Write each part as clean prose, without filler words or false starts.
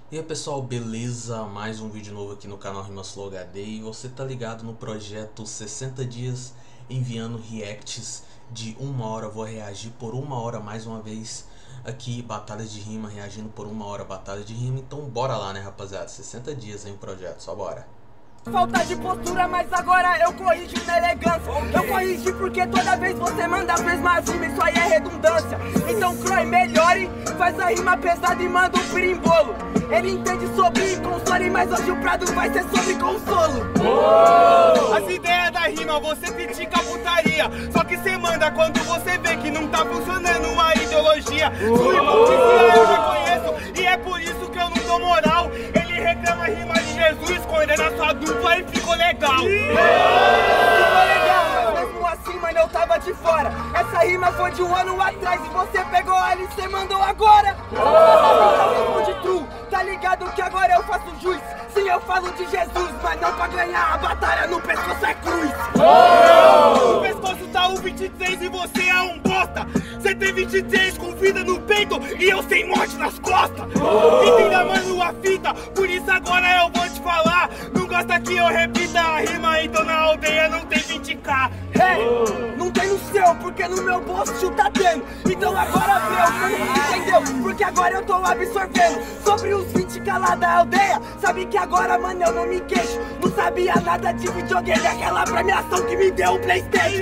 E aí pessoal, beleza? Mais um vídeo novo aqui no canal RimaSlow HD e você tá ligado no projeto 60 dias enviando reacts de 1 hora. Vou reagir por 1 hora mais uma vez aqui, batalhas de rima, reagindo por 1 hora, batalhas de rima. Então bora lá, né rapaziada, 60 dias aí o projeto, só bora. Falta de postura, mas agora eu corrijo na elegância. Eu corrigi porque toda vez você manda a mesma rima, isso aí é redundância. Então Croy, melhore, faz a rima pesada e manda um pirimbolo. Ele entende sobre console, mas hoje o Prado vai ser sobre consolo. As ideias da rima você critica a putaria, só que cê manda quando você vê que não tá funcionando a ideologia. Sua hipocrisia eu já conheço e é por isso que eu não dou moral. Ele reclama a rima de Jesus, escondendo a sua dupla e ficou legal. Ficou legal, mas mesmo assim, mano, eu tava de fora. Essa rima foi de 1 ano atrás e você pegou ali e cê mandou agora. Então de true, tá ligado que agora eu faço juiz. Sim, eu falo de Jesus, mas não pra ganhar a batalha no pescoço é cruz. No pescoço tá o 23 e você é um bosta. Você tem 23 com vida no peito e eu sem morte nas costas. Entenda, mano, a fita, por isso agora eu vou te falar. Não gosta que eu repita a rima, então na aldeia não tem 20k. Não tem no seu, porque no meu bolso tá tendo. Então agora meu, mano, entendeu? Porque agora eu tô absorvendo sobre os 20k lá da aldeia. Sabe que agora, mano, eu não me queixo. Não sabia nada de videogame, aquela premiação que me deu o PlayStation.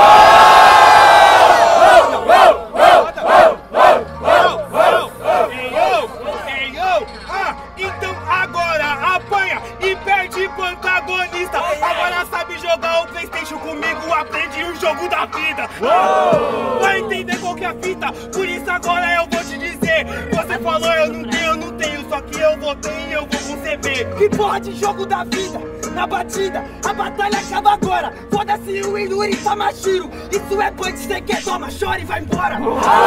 Então agora apanha e perde pro antagonista. Agora sabe jogar o PlayStation comigo, aprende o jogo da vida. Vai entender qual que é a fita, por isso agora eu vou te dizer. Você falou eu não tenho, só que eu vou ter e eu vou conceber. Que porra de jogo da vida? Na batida, a batalha acaba agora. Foda-se o Inuri Tamashiro. Isso é punch, cê quer, toma, chora e vai embora.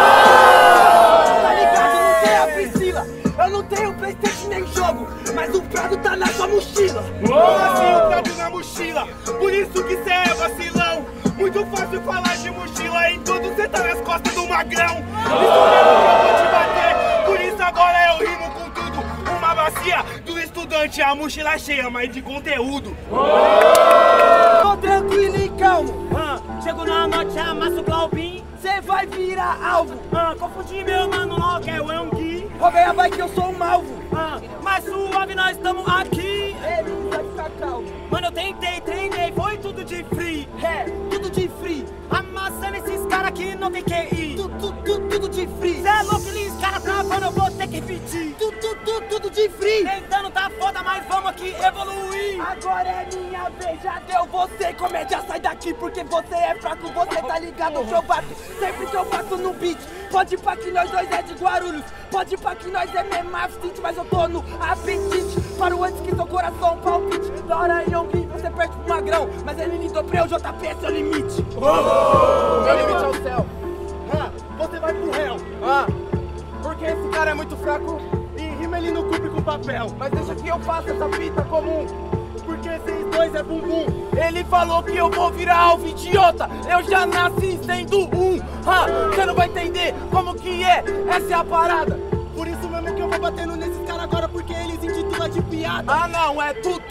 Tá ligado, não tem a Priscila. Eu não tenho PlayStation nem jogo, mas o Prado tá na sua mochila. Assim o Prado na mochila, por isso que cê é vacilão. Muito fácil falar de mochila, em tudo cê tá nas costas do magrão. Isso mesmo que eu vou te bater, por isso agora eu rimo com tudo. Uma bacia do estudante, a mochila cheia, mas de conteúdo. Tô tranquilo e calmo. Chego na noite, amasso o Glaubin. Cê vai virar alvo. Confundi meu mano, não quer o Engi. Roubei a bike, eu sou um malvo. Mas suave, nós estamos aqui. Ele não vai ficar calmo. Mano, eu tentei, treinei, foi tudo de free. Tudo de free. Amassando esses caras que não tem QI. Tudo de free. Cê é louco, eles caras travando, eu vou ter que repetir. Tudo de free. Tentando tá foda, mas vamos aqui evoluir. Agora é minha vez, já deu você. Comédia, sai daqui porque você é fraco. Você tá ligado que eu bato sempre que eu passo no beat. Pode ir pra que nós dois é de Guarulhos. Pode ir pra que nós é mesmo abstinente, mas eu tô no apetite. Paro antes que seu coração palpite. Da hora em alguém você perde pro magrão, mas ele lidou pra eu, JP é seu limite. Meu limite é o céu. Você vai pro réu. Porque esse cara é muito fraco e em rima ele não cumpre com papel. Mas deixa que eu faça essa fita comum. Porque esses dois é bumbum. Ele falou que eu vou virar alvo, idiota. Eu já nasci sendo um. Você não vai entender como que é, essa é a parada. Por isso mesmo que eu vou batendo nesses caras agora, porque eles intitulam de piada. Não, é tudo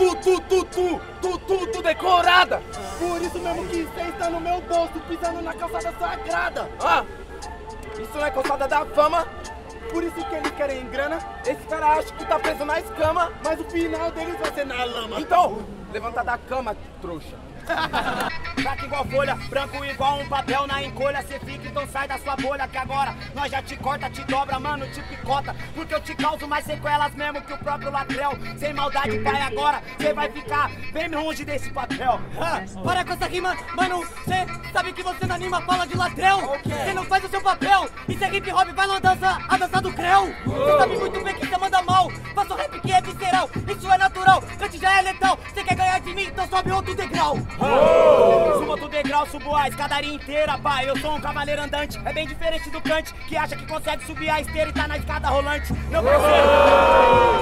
decorada. Por isso mesmo que você está no meu bolso, pisando na calçada sagrada. Isso não é calçada da fama. Por isso que eles querem grana, Esse cara acha que tá preso na escama. mas o final deles vai ser na lama. Então, levanta da cama, trouxa. Fraco igual folha, branco igual um papel na encolha. Cê fica, então sai da sua bolha, que agora nós já te corta, te dobra, mano, te picota. Porque eu te causo mais sequelas mesmo que o próprio Latrel. Sem maldade, pai, agora cê vai ficar bem longe desse papel. Para com essa rima, mano, cê sabe que você na rima fala de Latrel. Cê não faz o seu papel, isso é hip hop, vai lá dança, a dança do creu. Cê sabe muito bem que cê manda mal, faça o rap que é visceral, isso é natural, cante já é letal. Cê quer ganhar de mim, então sobe outro degrau. Subo outro degrau, subo a escadaria inteira, pai. Eu sou um cavaleiro andante, é bem diferente do Kant, que acha que consegue subir a esteira e tá na escada rolante. Meu parceiro, a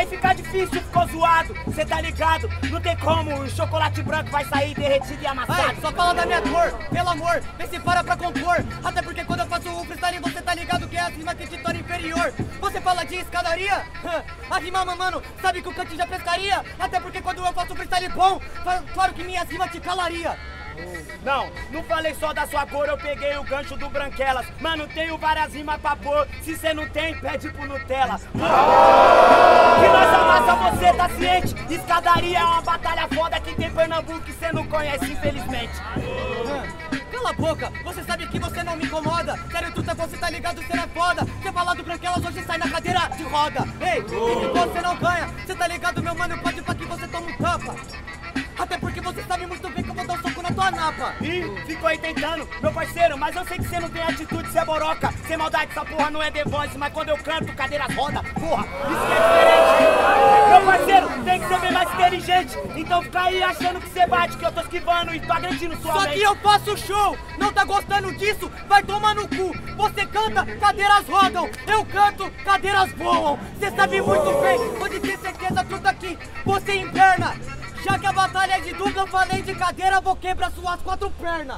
Aí fica difícil, ficou zoado, cê tá ligado? Não tem como, o chocolate branco vai sair derretido e amassado. Vai, só fala da minha cor, pelo amor, vê se para pra compor. Até porque quando eu faço o freestyle, você tá ligado que é a rima que te torna inferior. Você fala de escadaria? A rima, mano, sabe que o Kant já pescaria? Até porque quando eu faço freestyle bom, claro que minhas rimas te calaria. Não falei só da sua cor, eu peguei o gancho do Branquelas. Mano, tenho várias rimas pra pôr, se cê não tem, pede pro Nutella. Que nós amassa, você tá ciente? Escadaria é uma batalha foda que tem Pernambuco que cê não conhece, infelizmente. Cala a boca, você sabe que você não me incomoda. Sério, truta, você tá ligado, você é foda. Você fala do Branquelas, hoje sai na cadeira de roda. Ei, e você não ganha, você tá ligado, meu mano, pode pra que você toma um tapa. Até porque você sabe muito bem que eu vou dar um soco na tua napa. Ih, ficou aí tentando, meu parceiro, mas eu sei que você não tem atitude, cê é boroca. Sem maldade, essa porra não é The Voice, mas quando eu canto, cadeiras roda, porra, isso que é diferente. Meu parceiro, tem que ser bem mais inteligente. Então fica aí achando que você bate, que eu tô esquivando e tô agredindo sua mente. Só que eu faço show, não tá gostando disso? Vai tomar no cu. Você canta, cadeiras rodam. Eu canto, cadeiras voam. Cê sabe muito bem, pode ter certeza, tudo aqui, você inverna. Já que a batalha é de dupla, eu falei de cadeira, vou quebrar suas 4 pernas.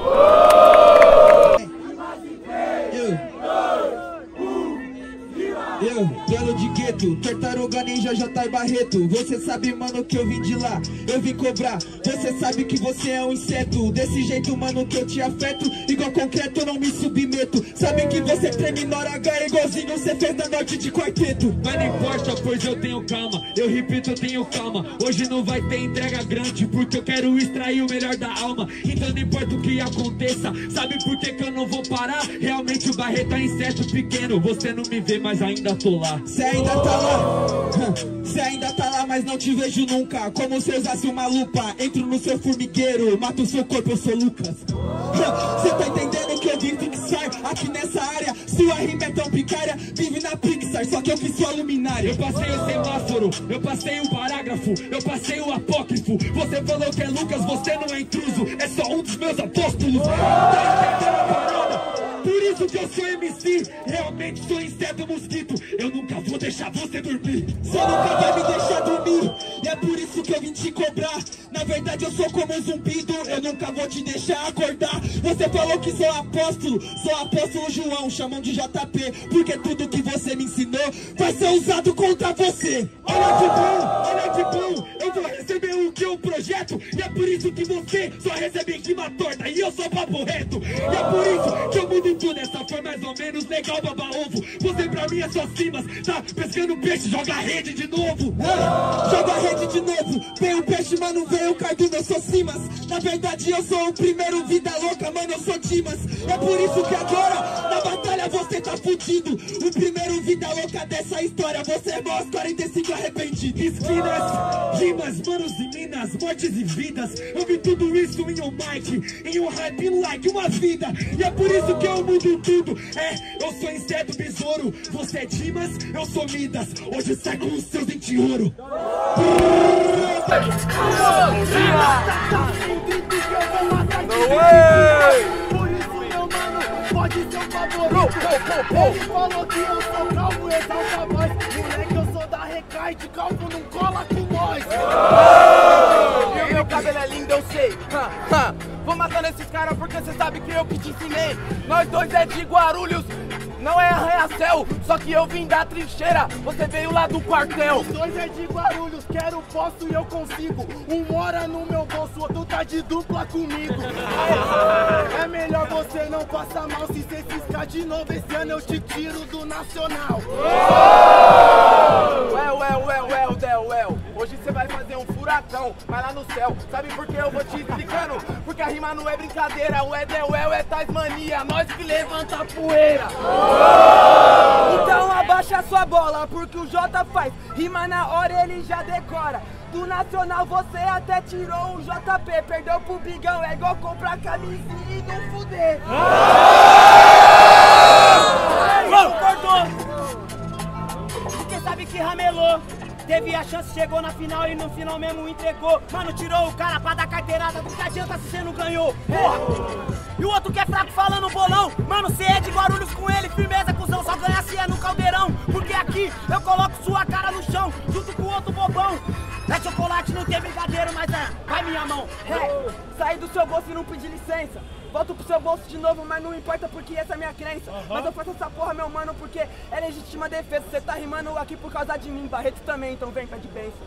Eu, duelo de gueto, tartaruga ninja, J. Barreto. Você sabe, mano, que eu vim de lá, eu vim cobrar. Você sabe que você é um inseto, desse jeito, mano, que eu te afeto. Igual concreto, eu não me submeto. Sabe que você treme na hora H, igualzinho você fez da noite de quarteto. Mas não importa, pois eu tenho calma, eu repito, eu tenho calma. Hoje não vai ter entrega grande, porque eu quero extrair o melhor da alma. Então não importa o que aconteça, sabe por que eu não vou parar? Realmente o Barreto é inseto pequeno, você não me vê, mas ainda tô lá. Cê ainda tá lá, cê ainda tá lá, mas não te vejo nunca. Como se eu usasse uma lupa, entro no seu formigueiro, mato o seu corpo, eu sou Lucas. Cê tá entendendo que eu vim fixar aqui nessa área? Sua rima é tão picária, vive na Pixar, só que eu fiz sua luminária. Eu passei o semáforo, eu passei o parágrafo, eu passei o apócrifo. Você falou que é Lucas, você não é intruso, é só um dos meus apóstolos. Tá entendendo a parada? Por isso que eu sou MC, realmente sou inseto mosquito. Eu nunca vou deixar você dormir. Você nunca vai me deixar dormir, e é por isso que eu vim te cobrar. Na verdade eu sou como um zumbido, eu nunca vou te deixar acordar. Você falou que sou apóstolo João, chamam de JP, porque tudo que você me ensinou vai ser usado contra você. Olha de bom, eu vou receber o que eu projeto. E é por isso que você só recebe rima torta e eu sou papo reto. E é por isso que eu mudo tudo, essa foi mais ou menos legal, baba ovo. Você pra mim é só cimas, tá pescando peixe, joga a rede de novo. Joga a rede de novo, vem o peixe, mano, vem o cardume, eu sou cimas. Na verdade eu sou o primeiro vida louca, mano, eu sou Dimas. É por isso que agora, na batalha você tá fudido. O primeiro vida louca dessa história, você é mó 45 arrependido. Esquinas, rimas, manos e minas, mortes e vidas. Eu vi tudo isso em um mic, em um rap like uma vida. E é por isso que eu mudo tudo. Eu sou inseto besouro, você é Dimas, eu sou Midas. Hoje sai com os seus dentes de ouro. Por isso, meu mano, pode ser um favorito. Ele falou que eu sou calvo, exalta a voz. Moleque, eu sou da Recaide, calvo não cola com nós. E o meu cabelo é lindo, eu sei. Vou matando esses caras porque cê sabe que eu que te ensinei. Nós dois é de Guarulhos, não é arranha-céu. Só que eu vim da trincheira, você veio lá do quartel. Os dois é de Guarulhos, quero, posso e eu consigo. Um mora no meu bolso, outro tá de dupla comigo. É melhor você não passar mal. Se cê ciscar de novo esse ano eu te tiro do Nacional. Well. Hoje você vai fazer um furacão, vai lá no céu. Sabe por que eu vou te explicando? Porque a rima não é brincadeira, o Edewell é Tasmania, nós que levanta a poeira. Então abaixa sua bola, porque o Jota faz rima na hora, ele já decora. Do Nacional você até tirou o JP, perdeu pro Bigão, é igual comprar camisinha e não fuder. Concordou? Porque sabe que ramelou. Teve a chance, chegou na final e no final mesmo entregou. Mano, tirou o cara pra dar carteirada, do que adianta se você não ganhou? Porra! E o outro que é fraco falando bolão. Mano, cê é de Guarulhos com ele, firmeza, cuzão. Só ganha se é no caldeirão, porque aqui eu coloco sua cara no chão. não tem brigadeiro, mas vai minha mão. Saí do seu bolso e não pedi licença. Volto pro seu bolso de novo, mas não importa porque essa é minha crença. Mas eu faço essa porra, meu mano, porque é legítima defesa. Você tá rimando aqui por causa de mim, Barreto também, então vem, pede bênção.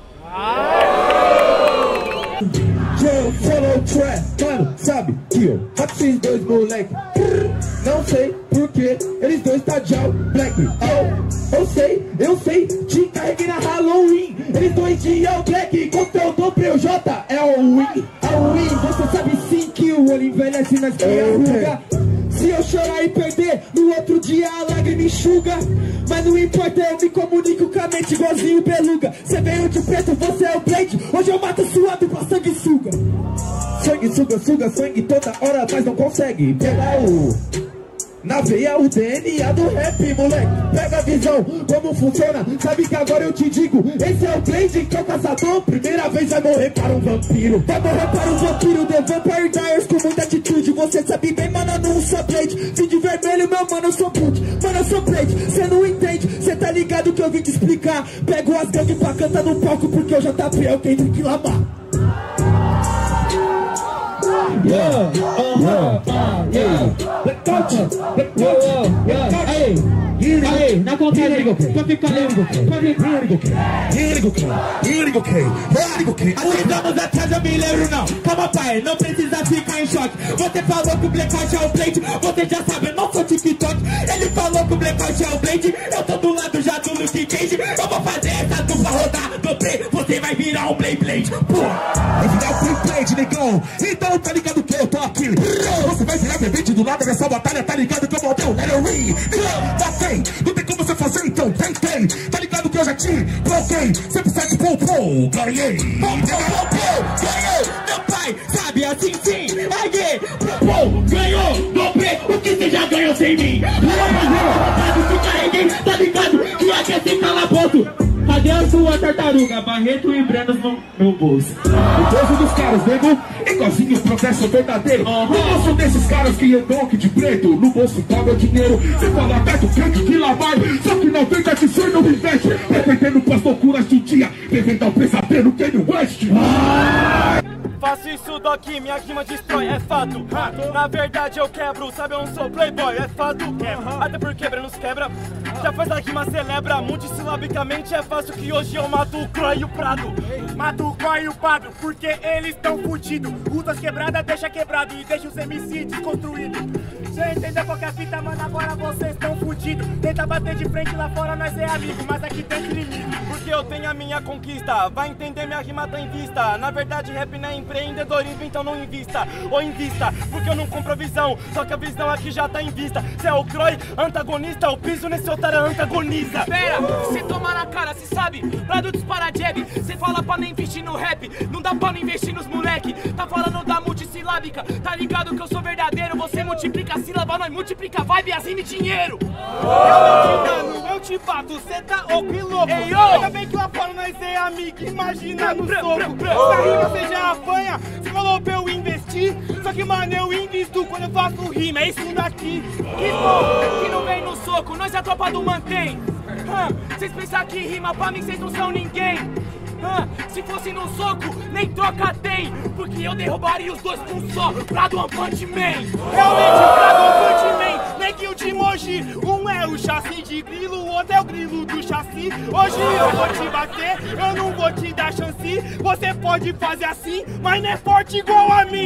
Joe, follow track, mano, sabe que eu rato esses dois moleque. Não sei porquê, eles dois tá de all black. Eu sei, te carreguei na Halloween. Eles dois de all black, conteúdo pro J é o win. Você sabe sim que o olho envelhece nas minhas. Se eu chorar e perder, no outro dia a lágrima enxuga. Mas não importa, eu me comunico com a mente igualzinho beluga. Cê veio de preto, você é o Blade. Hoje eu mato suado pra sanguessuga. Sangue suga sangue toda hora, mas não consegue pegar na veia o DNA do rap, moleque. Pega a visão, como funciona. Sabe que agora eu te digo, esse é o Blade, que é o caçador. Primeira vez vai morrer para um vampiro. Vai morrer para um vampiro, The Vampire Diaries com muita atitude. Você sabe bem, mano, eu não sou Blade. Vim de vermelho, meu mano, eu sou Boot. Mano, eu sou Blade, cê não entende. Cê tá ligado que eu vim te explicar. Pego as gangues pra cantar no palco, porque eu já tá fiel, quem tem que lamar. Na contagem, pra ficar estamos atrás, eu me lembro não. Calma pai, não precisa ficar em choque. Você falou que o Blackout é o Blade, você já sabe, eu não sou TikTok. Ele falou que o Blackout é o Blade, eu tô do lado já do Luke Cage. Eu vou fazer essa dupla rodar do play, você vai virar um Blade, porra. Vai virar um Blade, negão. Então tá ligado que eu tô aqui. Você vai virar bebê do lado dessa batalha, tá ligado que eu vou ter um Halloween. Não tem como você fazer, então tem. Tá ligado que eu já te bloqueei. 107 pum, ganhei. Ganhei, meu pai, sabe assim sim. Ganhei, ganhou, dobrei o que você já ganhou sem mim. Se carreguei, tá ligado que aqui é sem calabouço. Cadê a sua tartaruga? Barreto e Brenos no meu bolso. O bolso dos caras, nego, igualzinho o processo verdadeiro. No bolso desses caras que andam aqui de preto, no bolso tá meu dinheiro. Você fala aberto, crente que lá vai. Só que não vem de ser, não me veste. Defendendo pras loucuras do dia, bebendo ao pesadelo, Kanye West. Faço isso daqui, minha rima destrói, é fato. Na verdade eu quebro, sabe, eu não sou playboy, é fato. Até porque Brenos quebra, já faz a rima celebra. Multissilabicamente é fácil que hoje eu mato o Croy e o Prado. Mato o Croy e o Prado, porque eles tão fudidos. Rutas quebradas deixa quebrado e deixa os MC desconstruídos. Cê entendeu qual que é a fita, mano, agora vocês estão fudidos. Tenta bater de frente lá fora, nós é amigo, mas aqui tem inimigo. Porque eu tenho a minha conquista, vai entender, minha rima tá em vista. Na verdade rap não é empreendedorismo, então não invista. Ou invista, porque eu não compro a visão. Só que a visão aqui já tá em vista. Cê é o Croy, antagonista, o piso nesse otário antagoniza. Pera, cê toma na cara, cê sabe? Prado dispara jab, cê fala pra não investir no rap. Não dá pra não investir nos moleque. Tá falando da multissilábica, tá ligado que eu sou verdadeiro. Você multiplica a sílaba, nós multiplica vibe, as rima e dinheiro. Eu te bato, cê tá louco. Ei, ainda bem que lá fora nós é amigo, imagina no soco. Essa rima cê já apanha, cê falou pra eu investir. Só que mano, eu invisto quando eu faço rima, é isso daqui. Que bom, que não vem no soco, nós é a tropa do mantém. Cês pensam que rima, pra mim cês não são ninguém. Se fosse no soco, nem troca tem. Porque eu derrubaria os dois com um só. Prado One Punch Man. Realmente, Prado One Punch Man, neguinho de Mogi. Um é o chassi de grilo, o outro é o grilo do chassi. Hoje eu vou te bater, eu não vou te dar chance. Você pode fazer assim, mas não é forte igual a mim.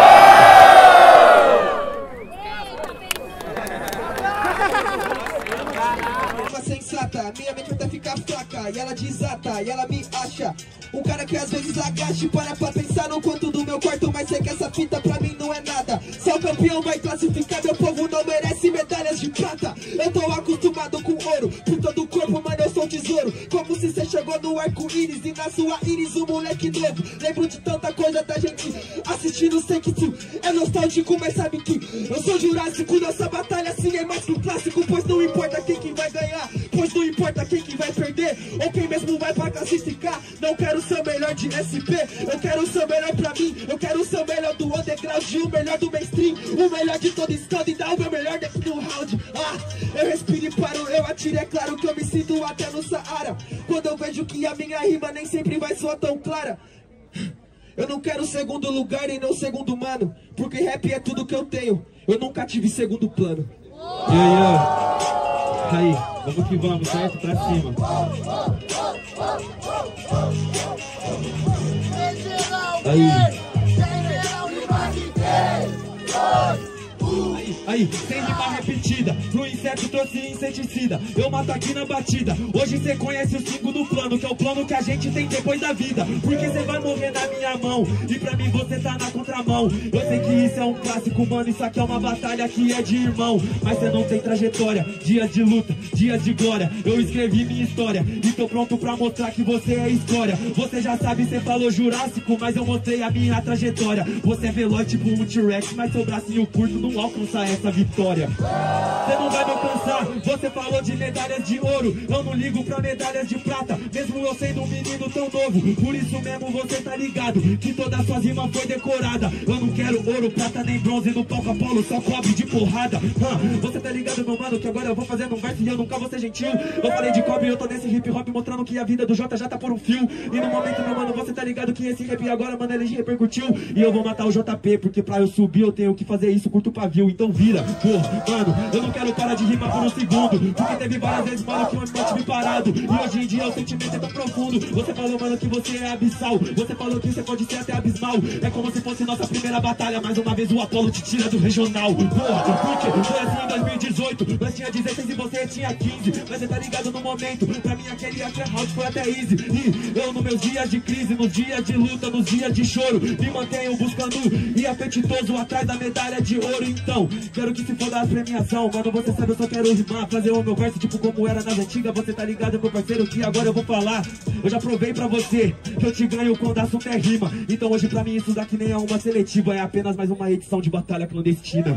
Sensata, minha mente até ficar fraca. E ela desata, e ela me acha um cara que às vezes agache. Para pra pensar no quanto do meu quarto, mas sei que essa fita pra mim não é nada. Se é o campeão vai classificar, meu povo não merece medalhas de prata. Eu tô acostumado com ouro, por todo o corpo, mano, eu sou tesouro. Como se cê chegou no arco-íris e na sua íris um moleque novo. Lembro de tanta coisa da gente assistindo Senkitsu. É nostálgico, mas sabe que eu sou jurássico. Nossa batalha sim é mais que um clássico, pois não importa quem que vai ganhar, pois não importa quem que vai perder, ou quem mesmo vai pra classificar. Não quero ser o melhor de SP, eu quero ser o melhor pra mim. Eu quero ser o melhor do underground, o melhor do mainstream, o melhor de todo estado e dar o meu melhor dentro do round. Eu respiro e paro, eu atiro, é claro que eu me sinto até no Saara. Quando eu vejo que a minha rima nem sempre vai soar tão clara. Eu não quero segundo lugar e não segundo mano, porque rap é tudo que eu tenho, eu nunca tive segundo plano. Aí, vamos que vamos, certo? Pra cima. Aí, sem rima repetida, pro inseto trouxe inseticida. Eu mato aqui na batida. Hoje cê conhece o segundo plano, que é o plano que a gente tem depois da vida. Porque cê vai morrer na minha mão, e pra mim você tá na contramão. Eu sei que isso é um clássico, mano, isso aqui é uma batalha que é de irmão. Mas cê não tem trajetória, dias de luta, dias de glória. Eu escrevi minha história, e tô pronto pra mostrar que você é história. Você já sabe, cê falou Jurássico, mas eu mostrei a minha trajetória. Você é veloz tipo um T-Rex, mas seu bracinho curto não alcança essa vitória. Você não vai me alcançar, você falou de medalhas de ouro. Eu não ligo pra medalhas de prata, mesmo eu sendo um menino tão novo. Por isso mesmo você tá ligado, que toda a sua rima foi decorada. Eu não quero ouro, prata nem bronze no palco Apolo, só cobre de porrada. Você tá ligado, meu mano, que agora eu vou fazendo um verso e eu nunca vou ser gentil. Eu falei de cobre e eu tô nesse hip hop mostrando que a vida do Jota já tá por um fio. E no momento, meu mano, você tá ligado que esse rap agora, mano, ele repercutiu. E eu vou matar o JP, porque pra eu subir eu tenho que fazer isso, curto o pavio. Então vira, porra, mano, eu não quero parar de rimar por um segundo, porque teve várias vezes, mano, que eu me mantive parado. E hoje em dia o sentimento é tão profundo. Você falou, mano, que você é abissal, você falou que você pode ser até abismal. É como se fosse nossa primeira batalha, mais uma vez o Apolo te tira do regional. Porra, porque foi assim em 2018, nós tinha 16 e você tinha 15. Mas você tá ligado no momento, pra mim aquele round foi até easy. E eu nos meus dias de crise, nos dias de luta, nos dias de choro, me mantenho buscando e apetitoso atrás da medalha de ouro. Então, quero que se for da premiação, mano, você sabe, eu só quero rimar, fazer o meu verso tipo como era nas antigas. Você tá ligado, meu parceiro, que agora eu vou falar. Eu já provei pra você que eu te ganho quando o assunto é rima. Então hoje pra mim isso daqui nem é uma seletiva, é apenas mais uma edição de batalha clandestina.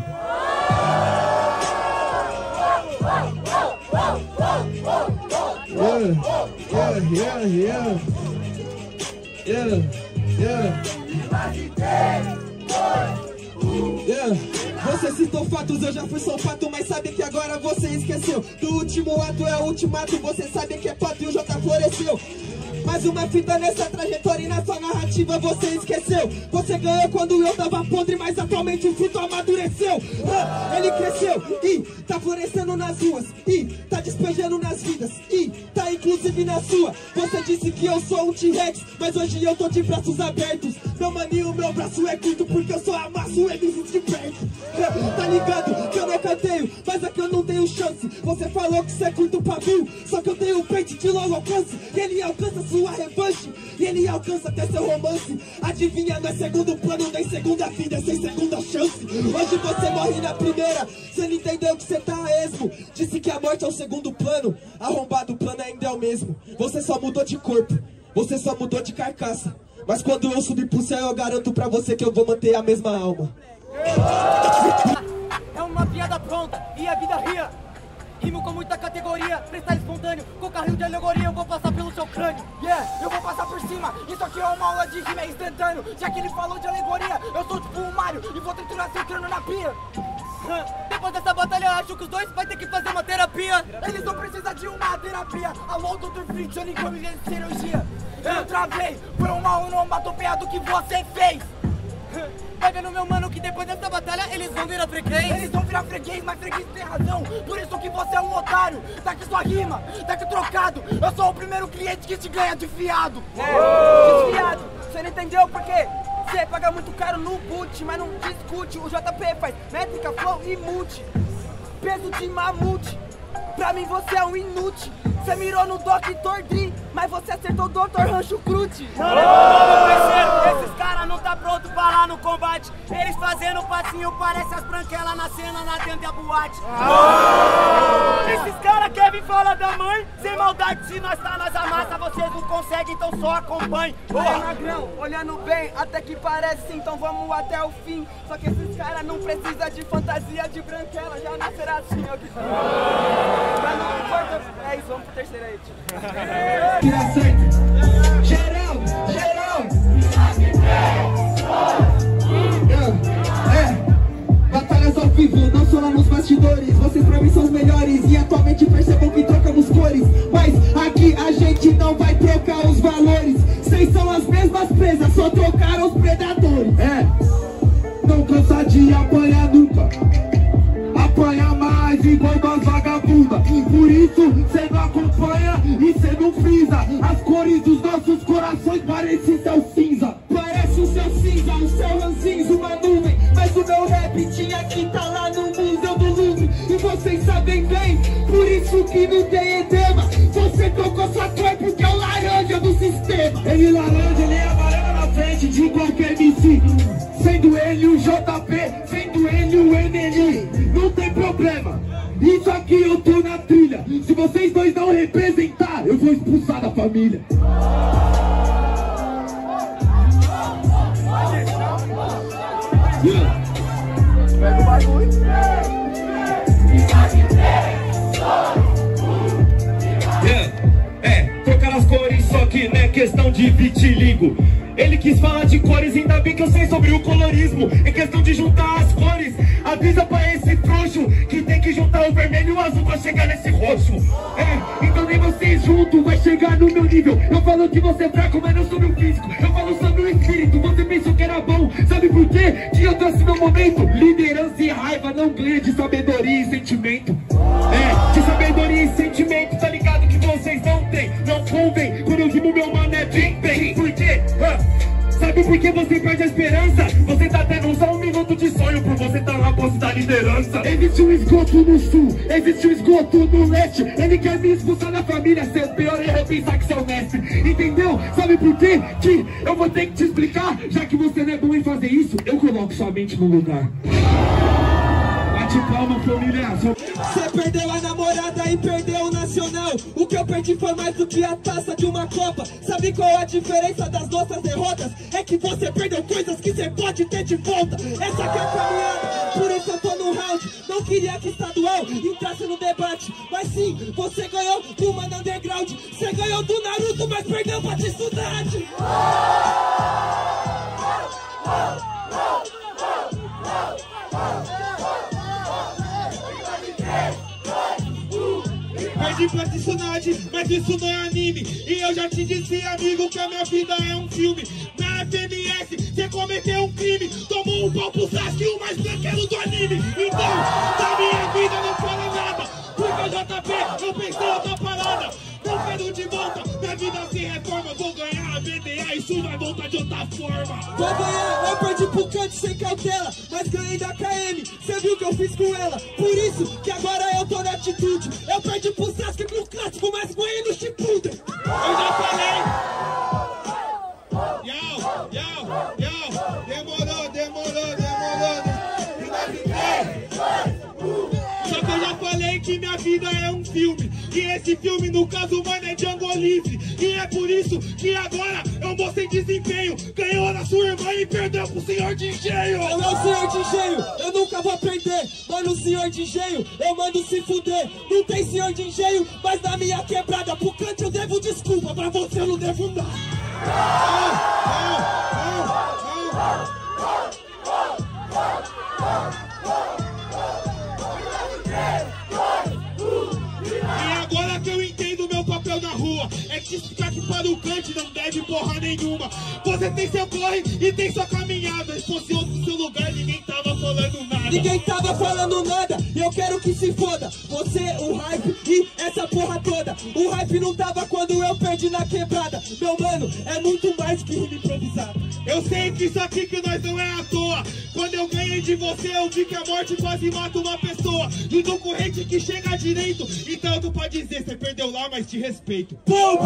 Você citou fatos, eu já fui só fato, mas sabe que agora você esqueceu. Do último ato é o ultimato, você sabe que é pato e o J floresceu. Mais uma fita nessa trajetória e na sua narrativa você esqueceu. Você ganhou quando eu tava podre, mas atualmente o fito amadureceu. Ele cresceu e tá florescendo nas ruas, e tá despejando nas vidas, e tá inclusive na sua. Você disse que eu sou um T-Rex, mas hoje eu tô de braços abertos. Meu maninho, meu braço é curto porque eu só amasso eles de perto. Tá ligado que eu não canteio, mas aqui eu não tenho chance. Você falou que você é curto pavio, só que eu tenho um peito de longo alcance. Ele alcança sua revanche, e ele alcança até seu romance. Adivinha, não é segundo plano, nem segunda vida, sem segunda chance. Hoje você morre na primeira, você não entendeu que você tá a esmo. Disse que a morte é o segundo plano, arrombado, o plano ainda é o mesmo. Você só mudou de corpo, você só mudou de carcaça, mas quando eu subir pro céu eu garanto pra você que eu vou manter a mesma alma. É uma piada pronta e a vida ria. Rimo com muita categoria, freestyle espontâneo, com carrinho de alegoria eu vou passar pelo seu crânio. Eu vou passar por cima, isso aqui é uma aula de rima, é instantâneo. Já que ele falou de alegoria, eu sou tipo um Mario e vou triturar seu crânio na pia. Depois dessa batalha acho que os dois vai ter que fazer uma terapia. Eles não precisam de uma terapia. Alô, Dr. Fritz, eu nem como de cirurgia. Eu travei por uma onomatopeia do que você fez. Vai vendo, meu mano, que depois dessa batalha eles vão virar freguês. Eles vão virar freguês, mas freguês tem razão. Por isso que você é um otário. Tá aqui sua rima, tá aqui trocado. Eu sou o primeiro cliente que te ganha de fiado. Desfiado, você não entendeu por quê? Você paga muito caro no boot, mas não discute. O JP faz métrica, flow e multi. Peso de mamute, pra mim você é um inútil. Você mirou no Dr. Dre, mas você acertou o Dr. Rancho Crute. Meu parceiro, esses caras não tá pronto pra lá no combate. Eles fazendo passinho, parece as branquelas na cena lá dentro da boate. Esses caras querem falar da mãe, sem maldade, se nós tá nas amassas, vocês não conseguem, então só acompanhem. Olha, magrão, olhando bem, até que parece sim, então vamos até o fim. Só que esses caras não precisam de fantasia de branquela, já nascerá assim, ó que sim. Mas não importa, é isso, vamos pro terceiro aí, tio. Tira certo. Geral, geral. Batalhas ao vivo, não só lá nos bastidores. Vocês pra mim são os melhores e atualmente percebam que trocamos cores. Mas aqui a gente não vai trocar os valores. Vocês são as mesmas. mesmas presas, só trocaram os predadores. É, não cansa de apanhar nunca. Apanha mais igual das vagabundas. Por isso cê não acompanha e cê não frisa. As cores dos nossos corações parecem céu cinza. Parece o céu cinza, o céu ranzinza, uma nuvem. Mas o meu rap tinha que tá lá no Museu do Louvre. E vocês sabem bem, por isso que não tem edema. Você tocou sua cor porque é o laranja do sistema. Ele laranja, ele é amarela na frente de qualquer MC. Sendo ele o JP, sendo ele o NNI, não tem problema. Isso aqui eu tô na trilha. Se vocês dois não representar, eu vou expulsar da família. Pega o bagulho. Trocar as cores, só que não é questão de vitiligo. Ele quis falar de cores, ainda bem que eu sei sobre o colorismo. É questão de juntar as cores. Avisa pra esse frouxo que tem que juntar o vermelho e o azul pra chegar nesse roxo. Então nem vocês juntos vai chegar no meu nível. Eu falo que você é fraco, mas não sobre o físico. Eu falo sobre o espírito, você pensou que era bom. Sabe por quê? Que eu trouxe meu momento. Liderança e raiva não ganha de sabedoria e sentimento. De sabedoria e sentimento, tá ligado que vocês não tem. Não convém, quando eu digo meu mano é bem bem. Por quê? Sabe por que você perde a esperança? Você tá tendo só um minuto de sonho por você tá na posse da liderança. Existe um esgoto no sul, existe um esgoto no leste. Ele quer me expulsar da família, ser pior e eu pensar que você é o mestre. Entendeu? Sabe por quê? Que eu vou ter que te explicar. Já que você não é bom em fazer isso, eu coloco sua mente no lugar. Bate palma, família. Você perdeu a namorada e perdeu o nacional. O que eu perdi foi mais do que a taça de uma copa. Sabe qual a diferença das nossas derrotas? É que você perdeu coisas que você pode ter de volta. Essa aqui é a caminhada, por isso eu tô no round. Não queria que estadual entrasse no debate, mas sim, você ganhou do Mano Underground. Você ganhou do Naruto, mas perdeu pra Tsunade. Perdi pra Tsunade, mas isso não é anime. E eu já te disse, amigo, que a minha vida é um filme. Na FMS, você cometeu um crime. Tomou um pau pro Sasuke, o mais branquelo do anime. Então, da minha vida não fala nada, porque o JP, eu pensei outra parada. Não quero de volta, minha vida se reforma. Vou ganhar a VDA, isso vai voltar de outra forma. Vou ganhar, eu perdi pro canto sem cautela, mas ganhei da KM, cê viu o que eu fiz com ela. Por isso que agora eu tô na atitude. Eu perdi pro Sasuke pro clássico, mas ganhei no Shippuden. Eu já falei. Só que eu já falei que minha vida é um filme. E esse filme, no caso, mano, é Django Livre. E é por isso que agora eu mostrei desempenho. Ganhou na sua irmã e perdeu pro senhor de engenho. Eu é o senhor de engenho, eu nunca vou perder. Mano, o senhor de engenho, eu mando se fuder. Não tem senhor de engenho, mas na minha quebrada pro canto eu devo desculpa, pra você eu não devo nada. E agora que eu entendo meu papel na rua, é te explicar que para o cante não deve porra nenhuma. Você tem seu corre e tem sua caminhada. Se fosse outro no seu lugar, ninguém tava falando nada. Ninguém tava falando nada, e eu quero que se foda. Você, o hype e essa porra toda. O hype não tava quando eu perdi na quebrada. Meu mano, é muito mais que rima improvisada. Eu sei que isso aqui que nós não é à toa. Quando eu ganhei de você, eu vi que a morte quase mata uma pessoa. E do corrente que chega direito. Então tu pode dizer, você perdeu lá, mas te respeito.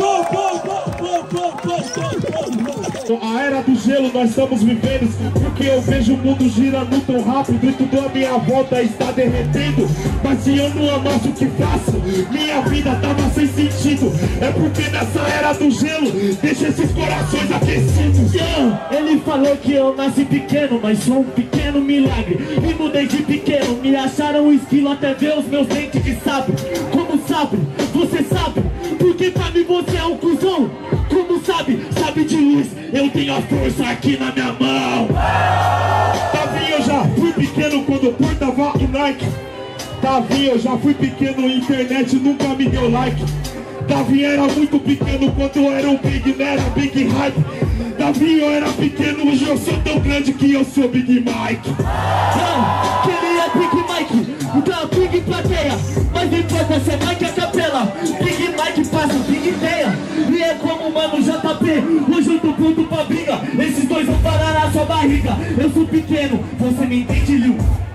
A era do gelo nós estamos vivendo, porque eu vejo o mundo girando tão rápido e tudo à minha volta está derretendo. Mas se eu não amasse o que faço, minha vida tava sem sentido. É porque nessa era do gelo deixa esses corações aquecidos. Ele falou que eu nasci pequeno, mas sou um pequeno milagre. Me mudei de pequeno, me acharam esquilo até ver os meus dentes de sabre. Como sabe? Você sabe? Porque pra mim você é um cuzão. Como sabe? Sabe de luz, eu tenho a força aqui na minha mão. Tavinho, eu já fui pequeno quando eu portava o Nike. Tavinho, eu já fui pequeno, internet nunca me deu like. Davi era muito pequeno quando eu era um big, não era big hype. novinho eu era pequeno, hoje eu sou tão grande que eu sou Big Mike. Queria Big Mike, então Big plateia, mas importa ser Mike a capela. Big Mike passa Big ideia, e é como o mano JP, hoje eu tô pronto pra briga. Esses dois vão parar na sua barriga. Eu sou pequeno, você me entende, Liu?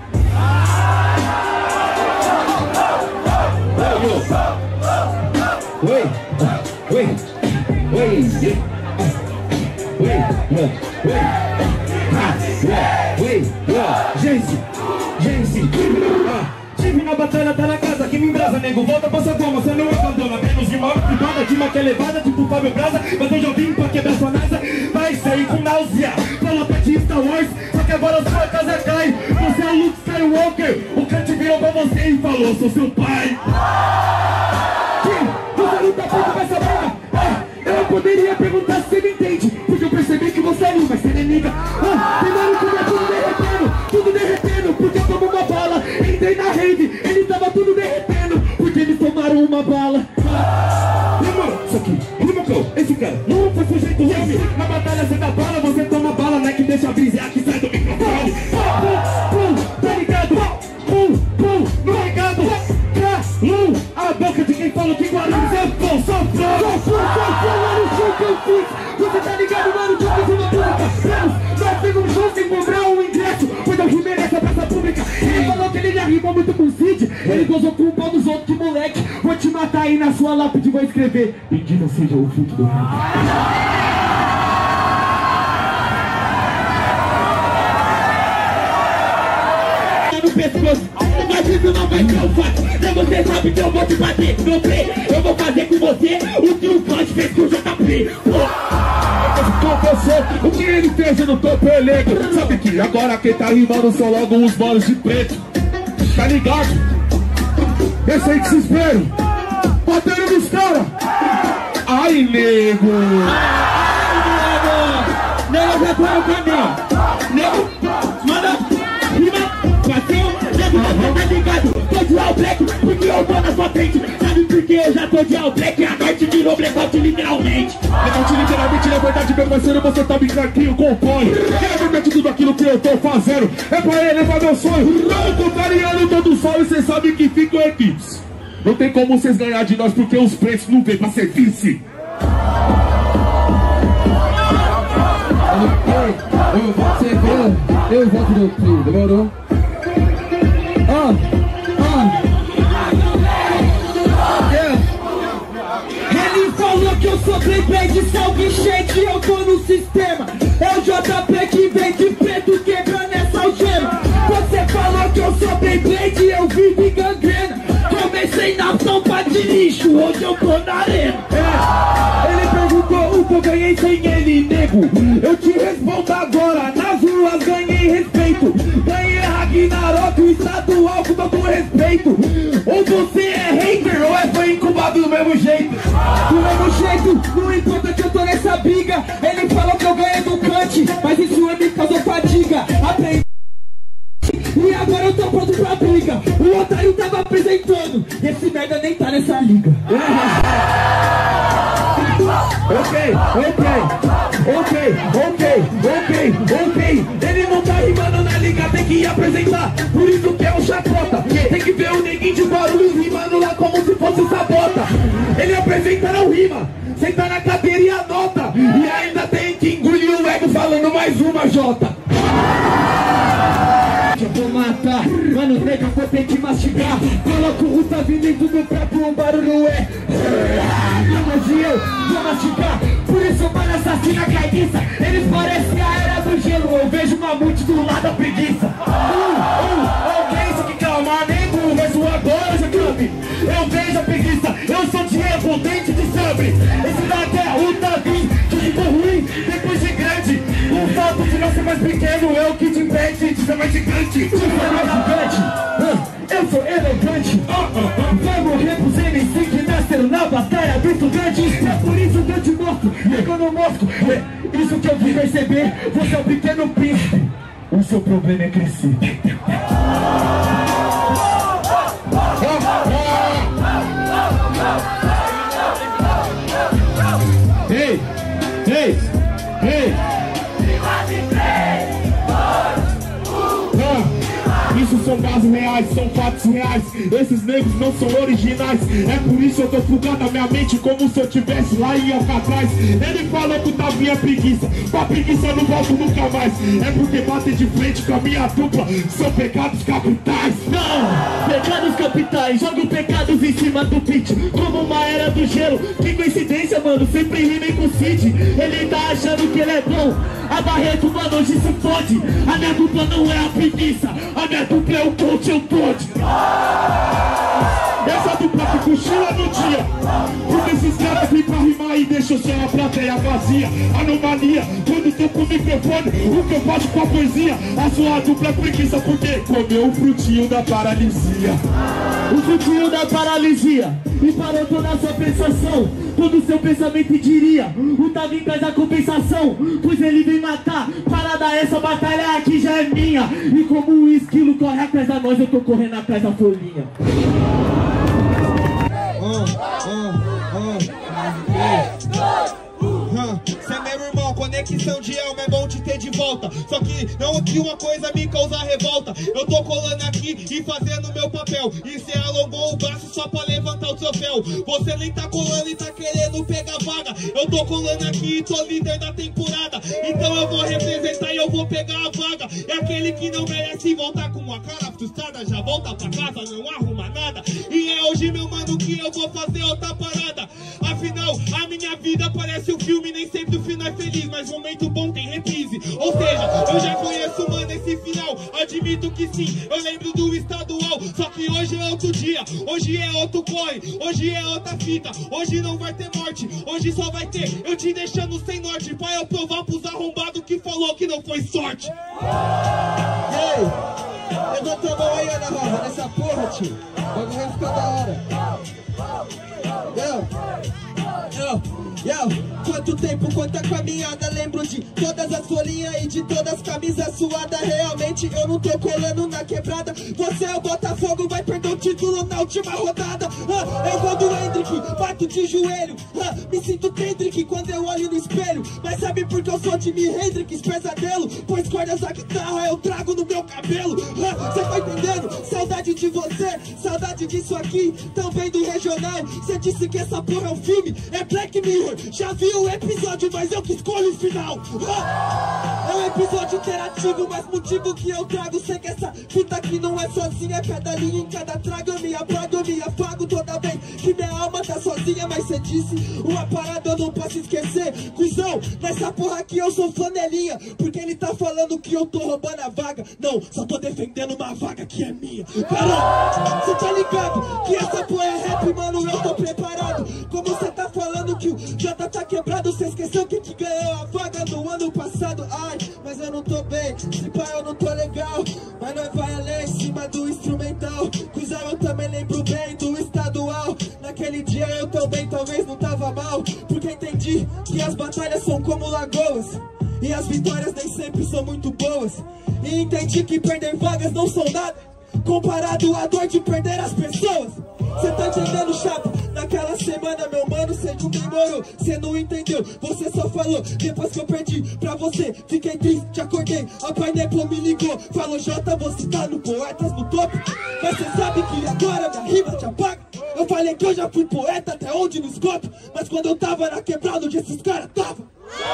Gente, tive na batalha, tá na casa, que me embrasa, nego, volta pra sua cama, você não abandona, menos de mal, privada, de uma que é levada, tipo Fábio Braza, mas hoje eu vim pra quebrar sua NASA, vai sair com náusea, fala pra ti Star Wars, só que agora sua casa cai, você é o Luke Skywalker, o Kant virou pra você e falou, sou seu pai. Você não tá pronto pra essa briga? Eu poderia perguntar se você me entende, porque eu percebi que você é lindo, mas você nem liga. Primeiro que é tudo derretendo, porque eu tomo uma bala. Entrei na rede, ele tava tudo derretendo, porque eles tomaram uma bala. Irmão, isso aqui, irmão, esse cara não foi sujeito homem. Na batalha você dá bala, você toma bala, né, que deixa a brisa aqui, sai do microfone. Tá ligado? No regado, a boca de quem fala que Guarulhos é bom, só você tá ligado, mano, que eu fiz uma pública. Nós temos um show sem comprar um ingresso, pois eu rimei nessa praça pública. Ele falou que ele já rimou muito com o Cid, ele gozou com o pau dos outros, que moleque. Vou te matar aí na sua lápide, vou escrever: bendito seja o fruto do rap. Pescoço, mas isso não vai ser um fato. Se você sabe que eu vou te bater, meu play, eu vou fazer com você o que o Plant fez com o JP. Com você, o que ele fez no topo elenco. Sabe que agora quem tá rimando são logo uns manos de preto. Tá ligado? Esse aí que se espera, batendo nos caras. Ai, nego. Nego, já foi o caminho. Nego, manda rima. Tá ligado? Tô de all black, porque eu tô na sua frente. Sabe por que eu já tô de all black? A noite virou blackout literalmente. Blackout literalmente, na verdade, meu parceiro, você tá brincando aqui, eu compõe. É verdade tudo aquilo que eu tô fazendo, é pra elevar meu sonho. Não contrariando todo o sol e cês sabem que ficam equipes. Não tem como vocês ganhar de nós, porque os preços não vêm pra ser vice. Eu volto do trio, demorou? Ele falou que eu sou playboy de salve shade, eu tô no sistema. É o JP que vem de preto quebrando essa algema. Você falou que eu sou Beyblade, eu vivo em gangrena. Comecei na tampa de lixo, hoje eu tô na arena. Ele perguntou o que eu ganhei sem ele, nego. Eu te respondo agora, nas ruas ganhei respeito. Ganhei Ragnarok, o estadual com todo respeito. Ou você é hater ou é fã incubado do mesmo jeito. Do mesmo jeito, não importa que eu tô nessa briga. Ele falou que eu ganhei do Kant, mas isso me causou fadiga. Aprendi. E agora eu tô pronto pra briga. O otário tava apresentando, esse merda nem tá nessa liga. Ok. Ele não tá rimando na liga, tem que apresentar. Por isso que é um chacota. Tem que ver o neguinho de Guarulhos rimando lá como se fosse Sabota. Ele apresenta, não rima, senta na cadeira e anota. E ainda tem que engolir o ego falando mais uma Jota. Eu vou matar, mano, nega, eu tenho que mastigar. Coloco o tá vindo em tudo pra pôr um barulho é. Mas eu vou mastigar, por isso mano assassina carniça. Eles parecem a era do gelo, eu vejo uma mamute do lado da preguiça. Alguém só que calma, nego, mas o agora já cabe. Eu vejo a preguiça, eu sou Diego, dente de sabre. Esse daqui é o Davi, que ficou ruim depois de grande. O fato de não ser mais pequeno é o que te impede de ser mais gigante. De ser mais gigante, eu sou elegante. Vai morrer pros MC que nasceram na batalha do estudante. É por isso que eu te mostro, que eu não mostro. É isso que eu vim perceber, você é um pequeno príncipe. O seu problema é crescer. Ei! Isso são casos reais, são fatos reais. Esses negros não são originais. É por isso eu tô fugando a minha mente como se eu tivesse lá em Alcatraz. Ele falou que tá minha preguiça, com a preguiça eu não volto nunca mais. É porque bater de frente com a minha dupla são pecados capitais. Não, pecados capitais, jogo pecados em cima do beat, como uma era do gelo. Que coincidência, mano, sempre rimem com o Cid. Ele tá achando que ele é bom. A Barreto, mano, hoje se fode. A minha dupla não é a preguiça, a minha dupla é o coach, eu pode. Essa dupla que cochila no dia, porque esses caras vêm pra rimar e deixam só a plateia vazia. Anomalia, quando tô com o microfone, o que eu faço com a poesia? A sua dupla é preguiça porque comeu o frutinho da paralisia. O frutinho da paralisia e parou toda a sua pensação, todo o seu pensamento diria: o Tavinho traz a compensação, pois ele vem matar. Parada essa batalha aqui já é minha, e como o esquilo corre atrás da nós, eu tô correndo atrás da folhinha. Cê é meu irmão, conexão de alma, é bom te ter de volta. Só que não que uma coisa me causa revolta. Eu tô colando aqui e fazendo meu papel, e cê alongou o braço só pra levantar o troféu. Você nem tá colando e tá querendo pegar vaga. Eu tô colando aqui e tô líder da temporada, então eu vou representar e eu vou pegar a vaga. É aquele que não merece voltar com a cara frustrada, já volta pra casa, não arruma nada. E é hoje, meu mano, que eu vou fazer outra parada. Afinal, a minha vida parece um filme, nem sempre o final é feliz, mas momento bom tem reprise. Ou seja, eu já conheço, mano, esse final. Admito que sim, eu lembro do estadual. Só que hoje é outro dia, hoje é outro corre, hoje é outra fita. Hoje não vai ter morte, hoje só vai ter eu te deixando sem norte, pra eu provar pros arrombados que falou que não foi sorte. Ei, levanta a mão aí, Ana Rosa, nessa porra, tio. O bagulho vai ficar da hora. Quanto tempo, quanta caminhada, lembro de todas as folhinhas e de todas as camisas suadas. Realmente eu não tô colando na quebrada. Você é o Botafogo, vai perder o título na última rodada. Eu vou do Hendrick, bato de joelho, me sinto Kendrick quando eu olho no espelho. Mas sabe por que eu sou Jimi Hendrix, pesadelo? Pois cordas da guitarra eu trago no meu cabelo. Cê tá entendendo? Saudade de você, saudade disso aqui, também do regional. Cê disse que essa porra é um filme, é Black Mirror. Já vi o episódio, mas eu que escolho o final. É um episódio interativo, mas motivo que eu trago. Sei que essa fita aqui não é sozinha, cada linha em cada trago eu me apago, eu me apago toda vez que minha alma tá sozinha. Mas cê disse uma parada, eu não posso esquecer, cuzão, nessa porra aqui eu sou flanelinha, porque ele tá falando que eu tô roubando a vaga. Não, só tô defendendo uma vaga que é minha. Caramba, cê tá ligado que essa porra é rap, mano, eu tô preparado. Como cê tá falando que o Jota tá quebrado, cê esqueceu que ganhou a vaga no ano passado. Ai, mas eu não tô bem, se pá eu não tô legal, mas nós vai além em cima do instrumental. Cusão, eu também lembro bem do estadual. Naquele dia eu também talvez não tava mal, porque entendi que as batalhas são como lagoas e as vitórias nem sempre são muito boas. E entendi que perder vagas não são nada comparado à dor de perder as pessoas. Cê tá entendendo, chapa? Naquela semana, meu mano, cê não demorou, cê não entendeu, você só falou depois que eu perdi pra você. Fiquei triste, acordei, a Pineapple me ligou, falou: Jota, você tá no Poetas no topo, mas cê sabe que agora minha rima te apaga. Eu falei que eu já fui poeta até onde no escopo, mas quando eu tava na quebrada onde esses caras tava.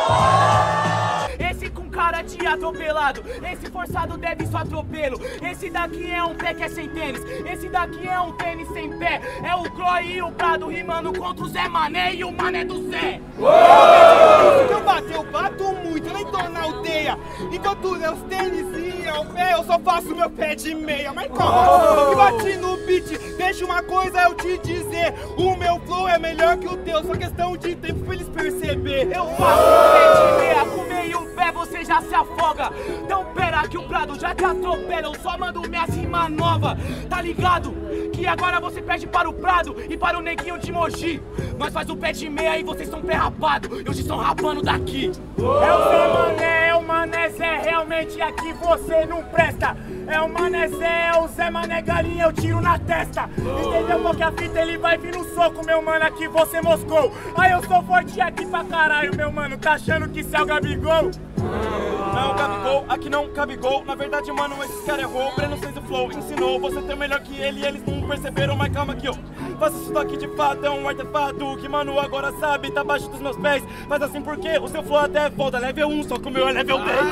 Esse com cara de atropelado, esse forçado deve só atropelo. Esse daqui é um pé que é sem tênis, esse daqui é um tênis sem pé. É o Croy e o Prado rimando contra o Zé Mané e o Mané do Zé. Eu bato muito, nem tô na aldeia. Enquanto meus tênis iam pé, eu só faço meu pé de meia. Mas calma, que bati no beat, deixa uma coisa eu te dizer. O meu flow é melhor que o teu, só questão de tempo pra eles perceber. Eu faço pé de meia, com meio pé você já se afoga. Então pera que o Prado já te atropela, eu só mando minhas rimas novas. Tá ligado? Que agora você perde para o Prado e para o neguinho de Mogi. Nós faz o pé de meia e vocês são pé rapado, e hoje estão rapando daqui. É o Zé Mané, é o Mané Zé, realmente aqui você não presta. É o Mané Zé, é o Zé Mané Galinha, eu tiro na testa. Entendeu qual que é a fita? Ele vai vir no soco, meu mano, aqui você moscou. Aí eu sou forte aqui pra caralho, meu mano, tá achando que isso é o Gabigol? Não, Gabigol, aqui não cabe gol. Na verdade, mano, esse cara errou. Breno fez o flow, ensinou você tem melhor que ele. Eles não perceberam, mas calma aqui, ó. Faça isso daqui de fato, é um artefato que, mano, agora sabe, tá abaixo dos meus pés. Faz assim porque o seu flow até é foda. Level 1, só que o meu é level 10.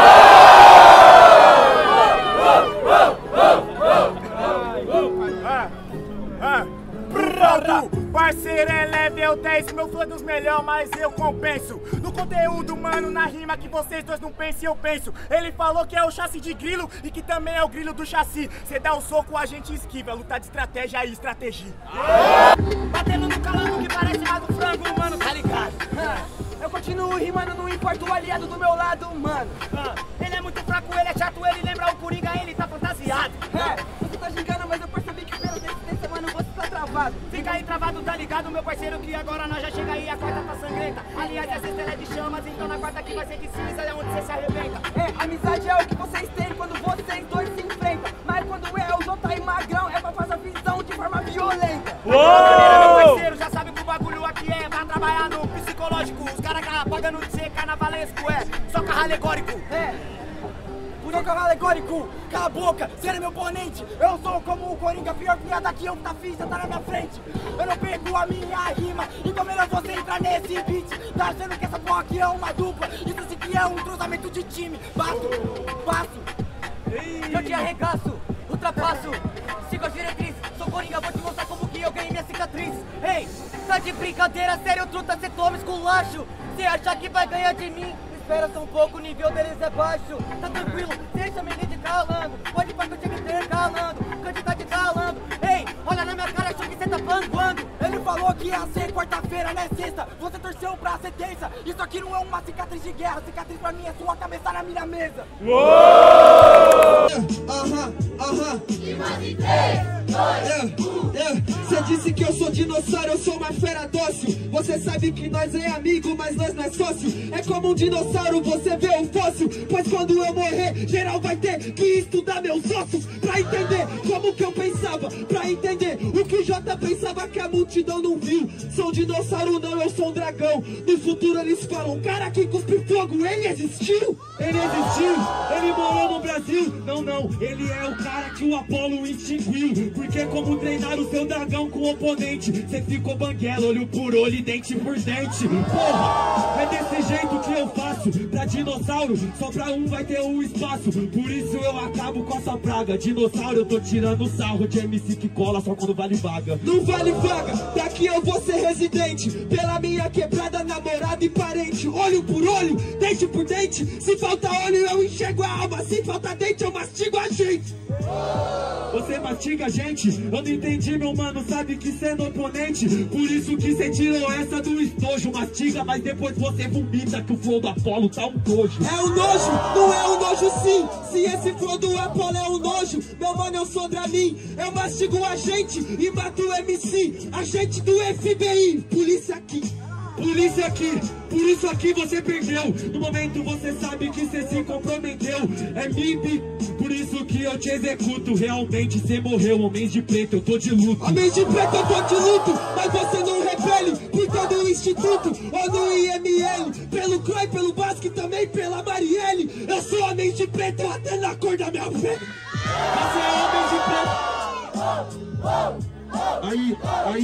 Parceiro é level 10, meu flow é dos melhores, mas eu compenso. No conteúdo, mano, na rima que vocês dois não pensam e eu penso. Ele falou que é o chassi de grilo e que também é o grilo do chassi. Cê dá o soco, a gente esquiva, luta de estratégia e estratégia. Batendo no calango que parece mago frango, mano, tá ligado? Eu continuo rimando, não importa o aliado do meu lado, mano. Ele é muito fraco, ele é chato, ele lembra o Coringa, ele tá fantasiado. Você tá gingando, mas eu percebi que pela resistência, mano, você tá travado. Fica aí travado, tá ligado, meu parceiro, que agora nós já chega aí, a quarta tá sangrenta. Aliás, a sexta é de chamas, então na quarta aqui vai ser de cinza, é onde você se arrebenta. Amizade é o que vocês têm quando vocês dois se enfrentam. Mas quando é o Jota e Magrão, é pra fazer a visão de forma violenta. Meu parceiro, já sabe que o bagulho aqui é pra trabalhar no psicológico. Os caras pagando de ser carnavalesco, só carro alegórico. Por que carro alegórico? Cala a boca, você é meu oponente. Eu sou como o Coringa, pior piada que eu tá fiz, já tá na minha frente. Eu não perco a minha rima, então melhor você entrar nesse beat. Tá achando que essa porra aqui é uma dupla? Isso aqui é um cruzamento de time. Passo, eu te arregaço, ultrapasso, sigo a diretriz. Sou Coringa, vou te mostrar como que eu ganhei minha cicatriz. Ei, tá de brincadeira, sério, truta, cê toma esculacho. Cê acha que vai ganhar de mim? Espera só um pouco, o nível deles é baixo. Tá tranquilo, deixa a menina calando. Pode ir pra que eu te calando, quantidade calando. Ei, olha na minha cara, achou que cê tá panguando. Ele falou que ia ser quarta-feira, né, sexta. Você torceu pra ser terça. Isso aqui não é uma cicatriz de guerra. Cicatriz pra mim é sua cabeça na minha mesa. Cê disse que eu sou dinossauro, eu sou uma fera dócil. Você sabe que nós é amigo, mas nós não é sócio. É como um dinossauro, você vê um fóssil. Pois quando eu morrer, geral vai ter que estudar meus ossos pra entender como que eu pensava, pra entender o que o Jota pensava que a multidão não viu. Sou um dinossauro não, eu sou um dragão. No futuro eles falam, cara que cuspe fogo, ele existiu? Ele existiu, ele morou no Brasil. Não, ele é o cara que o Apolo extinguiu. Porque como treinar o seu dragão com o oponente, cê ficou banguela, olho por olho e dente por dente. Porra, é desse jeito que eu faço. Pra dinossauro, só pra um vai ter um espaço. Por isso eu acabo com essa praga. Dinossauro, eu tô tirando sarro de MC que cola só quando vale vaga. Não vale vaga, daqui eu vou ser residente. Pela minha quebrada, namorado e parente. Olho por olho, dente por dente. Se falta olho eu enxergo a alma. Se falta dente eu mastigo a gente. Você mastiga a gente? Eu não entendi, meu mano, sabe que sendo oponente. Por isso que cê tirou essa do estojo. Mastiga, mas depois você vomita que o flow do Apolo tá um nojo. É um nojo, não é um nojo sim. Se esse flow do Apolo é um nojo, meu mano, eu sou Dramin. Eu mastigo a gente e mato o MC. Agente do FBI, polícia aqui. Polícia aqui, por isso aqui você perdeu. No momento você sabe que você se comprometeu. É MIB, por isso que eu te executo. Realmente você morreu, homem de preto, eu tô de luto. Homem de preto, eu tô de luto. Mas você não rebele por todo o instituto ou no IML. Pelo CROI, pelo Basque, também pela Marielle. Eu sou homem de preto até na cor da minha pele. Você é homem de preto. Aí.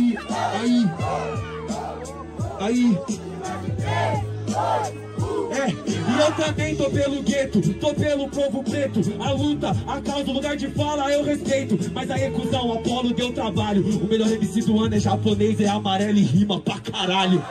E eu também tô pelo gueto, tô pelo povo preto. A luta, a causa, o lugar de fala eu respeito. Mas a recusão, Apolo deu trabalho. O melhor MC do ano é japonês, é amarelo e rima pra caralho.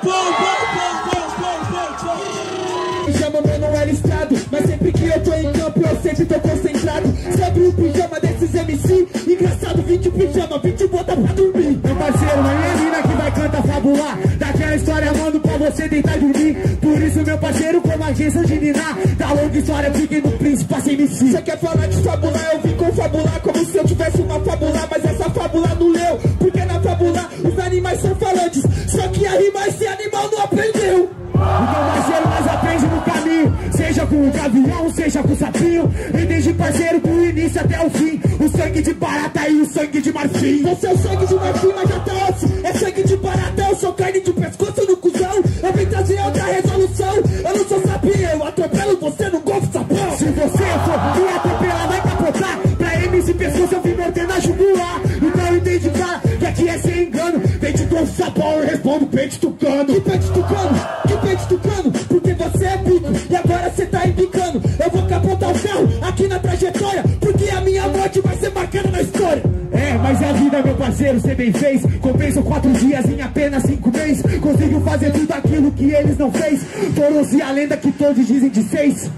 Me chama Manuel Estrado, mas sempre que eu tô em campo eu sempre tô concentrado. Sobre o pijama desses MC, engraçado, 20 pijama, 20 bota pra dormir. Meu parceiro, não é a mina que vai cantar fabular. Daquela história mando pra você deitar dormir. Por isso meu parceiro, como agência de Niná, da longa história, fique no príncipe, sem MC. Você quer falar de fabular, eu vim confabular como se eu tivesse uma fábula. Mas essa fábula não leu, porque na fábula os animais são falantes. Só que a rima esse animal não aprendeu. Então parceiro, nós aprende no caminho. Seja com o gavião, seja com o sapinho. E desde parceiro do início até o fim. O sangue de barata e o sangue de marfim. Você é o sangue de marfim, mas já tá osso. É sangue de barata, eu sou carne de pescoço no cuzão. Eu vim trazer outra resolução. Eu não sou sapinho, eu atropelo você no golfo sapão. Se você for me atropelar, vai capotar. Pra MC pescoço eu vim morder na jugular. Então entende, cara, que aqui é sem engano. Vem de golfo sapão, eu respondo peito tucano. Que peito tucano? Que peito tucano? Porque você é pico e agora você tá embicando. Eu vou capotar o carro aqui na trajetória, porque a minha morte vai ser bacana na história. É, mas a vida, meu parceiro, cê bem fez. Compensou 4 dias em apenas 5 meses. Conseguiu fazer tudo aquilo que eles não fez. Tornou-se a lenda que todos dizem de 6.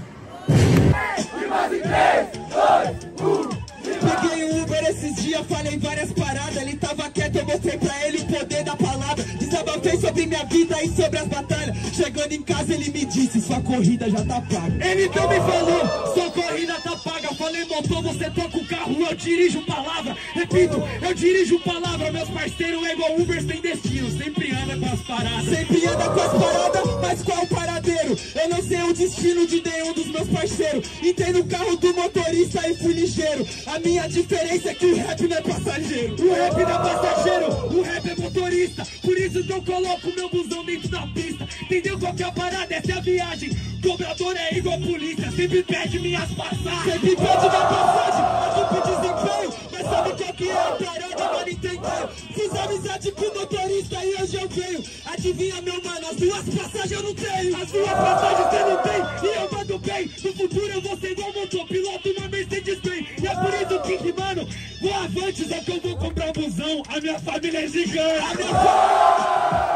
Peguei um Uber esses dias, falei várias paradas. Ele tava quieto, eu mostrei pra ele o poder da palavra. Desabafei sobre minha vida e sobre as batalhas. Chegando em casa ele me disse, sua corrida já tá paga. Ele também falou, sua corrida tá paga. Falei, motor, você toca o carro, eu dirijo palavra. Repito, eu dirijo palavra. Meus parceiros é igual Uber sem destino, sempre anda com as paradas. Sempre anda com as paradas, mas qual paradeiro? Eu não sei o destino de nenhum dos meus parceiros. Entrei no carro do motorista e fui ligeiro. A minha diferença é que o rap não é passageiro. O rap não é passageiro, o rap é motorista. Por isso que eu coloco meu busão dentro da pista. Entendeu qual que é a parada? Essa é a viagem. Cobrador é igual polícia, sempre pede minhas passagens. Sempre pede minha passagem, aqui pro desempenho. Mas sabe qual que é a parada, mano, entendeu? Fiz amizade com o motorista e hoje eu venho. Adivinha, meu mano, as duas passagens eu não tenho. As duas passagens você não tem e eu mando bem. No futuro eu vou ser igual motor, piloto uma Mercedes-Benz. E é por isso que, mano, vou avante, só que eu vou comprar um busão. A minha família é gigante. A minha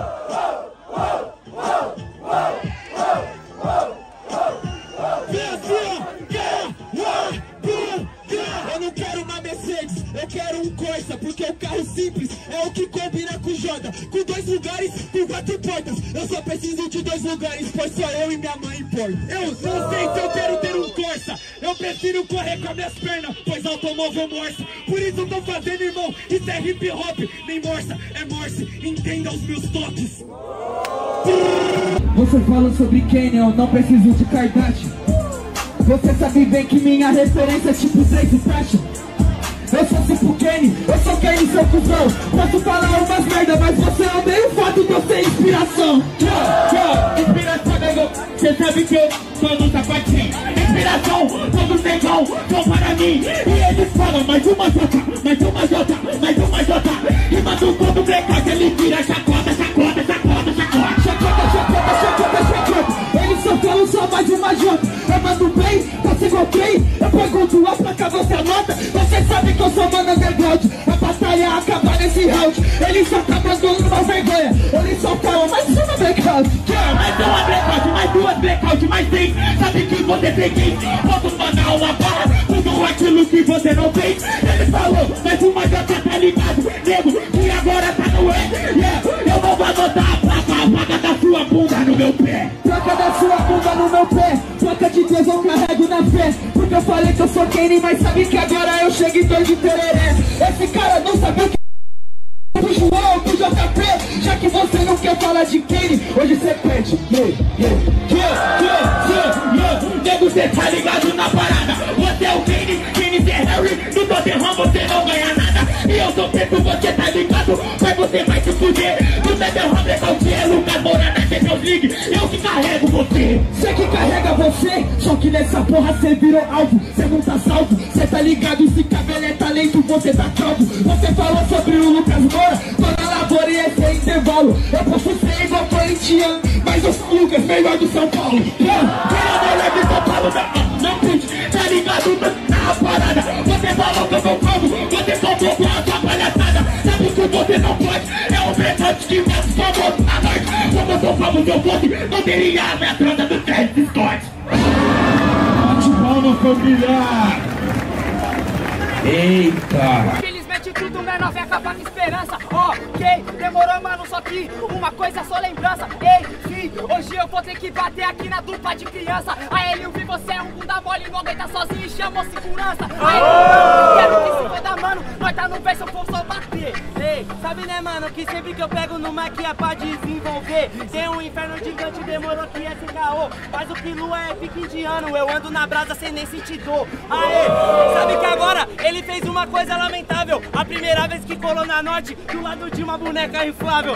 eu não quero uma Mercedes, eu quero um Corsa, porque o carro simples é o que combina com Joda. Com 2 lugares e 4 portas. Eu só preciso de 2 lugares, pois só eu e minha mãe importam. Eu não sei se eu quero ter um Corsa, eu prefiro correr com as minhas pernas, pois automóvel morsa. Por isso eu tô fazendo, irmão, isso é hip hop, nem morsa, é morse, entenda os meus toques. Você fala sobre quem, eu não preciso de Kardashian. Você sabe bem que minha referência é tipo Drake Fashion. Eu sou tipo Kenny, eu sou Kenny, seu cuzão. Posso falar umas merda, mas você odeia o fato de eu ser inspiração. Inspiração, nego, cê sabe que eu tô no sapatinho. Inspiração, todo negão, só para mim. E eles falam, mais uma jota, mais uma jota, mais uma jota. E manda um todo blackout, ele vira chacota, chacota, chacota, chacota. Chacota, chacota, chacota, chacota. Eles só falam só mais uma jota. Eu mando bem, você encontrei. Eu pergunto a placa, você anota. Você sabe que eu sou mano underground. A batalha acaba nesse round. Eles só tá mandando uma vergonha. Eles só falam mais uma blackout. Mais uma blackout, mais 2 blackout, mais 3. Sabe que você tem que vamos mandar uma barra. Tudo aquilo que você não fez. Ele falou, mais uma já tá ligado. Nego, que agora tá no E. Yeah, eu não vou anotar a placa da sua bunda no meu pé. Placa da sua bunda no meu pé. Placa de Deus eu carrego na fé. Porque eu falei que eu sou Kenny, mas sabe que agora eu chego em dor de tereré. Esse cara não sabe o que do João, do JP. Já que você não quer falar de Kenny, hoje você pede. Nego, cê tá ligado na parada. Você é o Kenny, Kenny é Harry. No Tottenham você não ganha nada. E eu sou preto, você tá ligado. Mas você vai se fuder. No Tottenham Blackout é Lucas Moura na Champions League. Eu que carrego você. Cê que carrega você. Só que nessa porra cê virou alvo. Cê não tá salvo, cê tá ligado. Se cabelo é talento, você tá calvo. Você falou sobre o Lucas Moura. Tô na lavoura e esse é intervalo. Eu posso ser igual corintiano, mas eu sou o Lucas, melhor do São Paulo. Não pude, tá ligado na parada. Você falou que eu sou calvo, você faltou com a sua palhaçada. Sabe que você não pode, é o blackout que mata sua moto na noite. Como eu sou calvo, se eu fosse, não teria a metralha do Travis Scott. Bate palma, família! Eita! Eles metem tudo na 19 acaba com esperança. Ok, demorou, mano, só que uma coisa só lembrança. Ei, sim, hoje eu vou ter que bater aqui na dupla de criança. Aí ele ouviu você é um bunda mole, não aguenta sozinho e chamou segurança. Aí, quero que se foda, mano, nós tá no verso, eu vou só bater. Ei, sabe né, mano, que sempre que eu pego no mic é pra desenvolver. Tem um inferno gigante, demorou que é esse caô. Mas o que lua é pique indiano, eu ando na brasa sem nem sentir dor. Aê, sabe que agora ele fez uma coisa lamentável. A primeira vez que colou na norte, do lado de uma boneca inflável.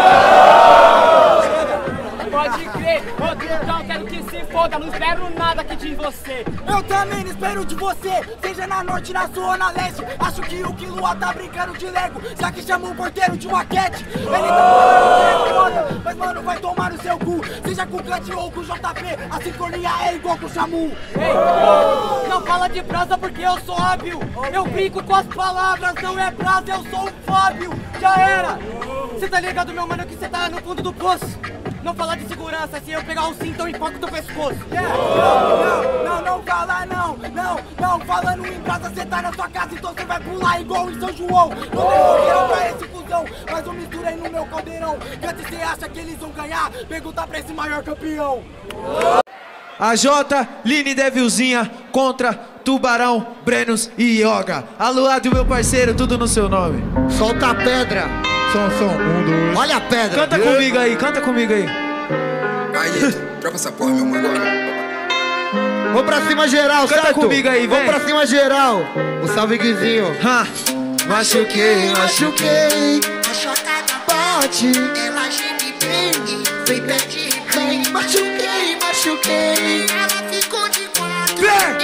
Pode crer, então quero que se foda, não espero nada aqui de você. Eu também não espero de você, seja na norte, na sul ou na leste. Acho que o Killua tá brincando de Lego, já que chama o porteiro de maquete. Ele tá falando, mas mano, vai tomar no seu cu. Seja com o Cut ou com o JP, a sincronia é igual com o Xamu. Ei, não fala de brasa porque eu sou hábil. Eu brinco com as palavras, não é brasa, eu sou um Fábio. Já era. Cê tá ligado, meu mano, que cê tá no fundo do poço. Não fala de segurança, se eu pegar um cinto eu enfoco teu pescoço. Não fala não, falando em brasa cê tá na sua casa, então cê vai pular igual em São João. Não devolveram pra esse fusão, mas eu misturei no meu caldeirão. Antes cê acha que eles vão ganhar, pergunta pra esse maior campeão. A J, Line Devilzinha contra Tubarão, Brenos e Yoga. Aluado, meu parceiro, tudo no seu nome. Solta a pedra. Som, 1, 2. Olha a pedra. Canta comigo aí, canta comigo aí. Aí, troca essa porra, meu mano. Vamos pra cima geral, canta certo? Comigo aí, vem. Vamos pra cima geral. O salve Guizinho. Machuquei. A chotada bate. Ela geme bem. Vem pede bem. Machuquei. Ela ficou de quatro.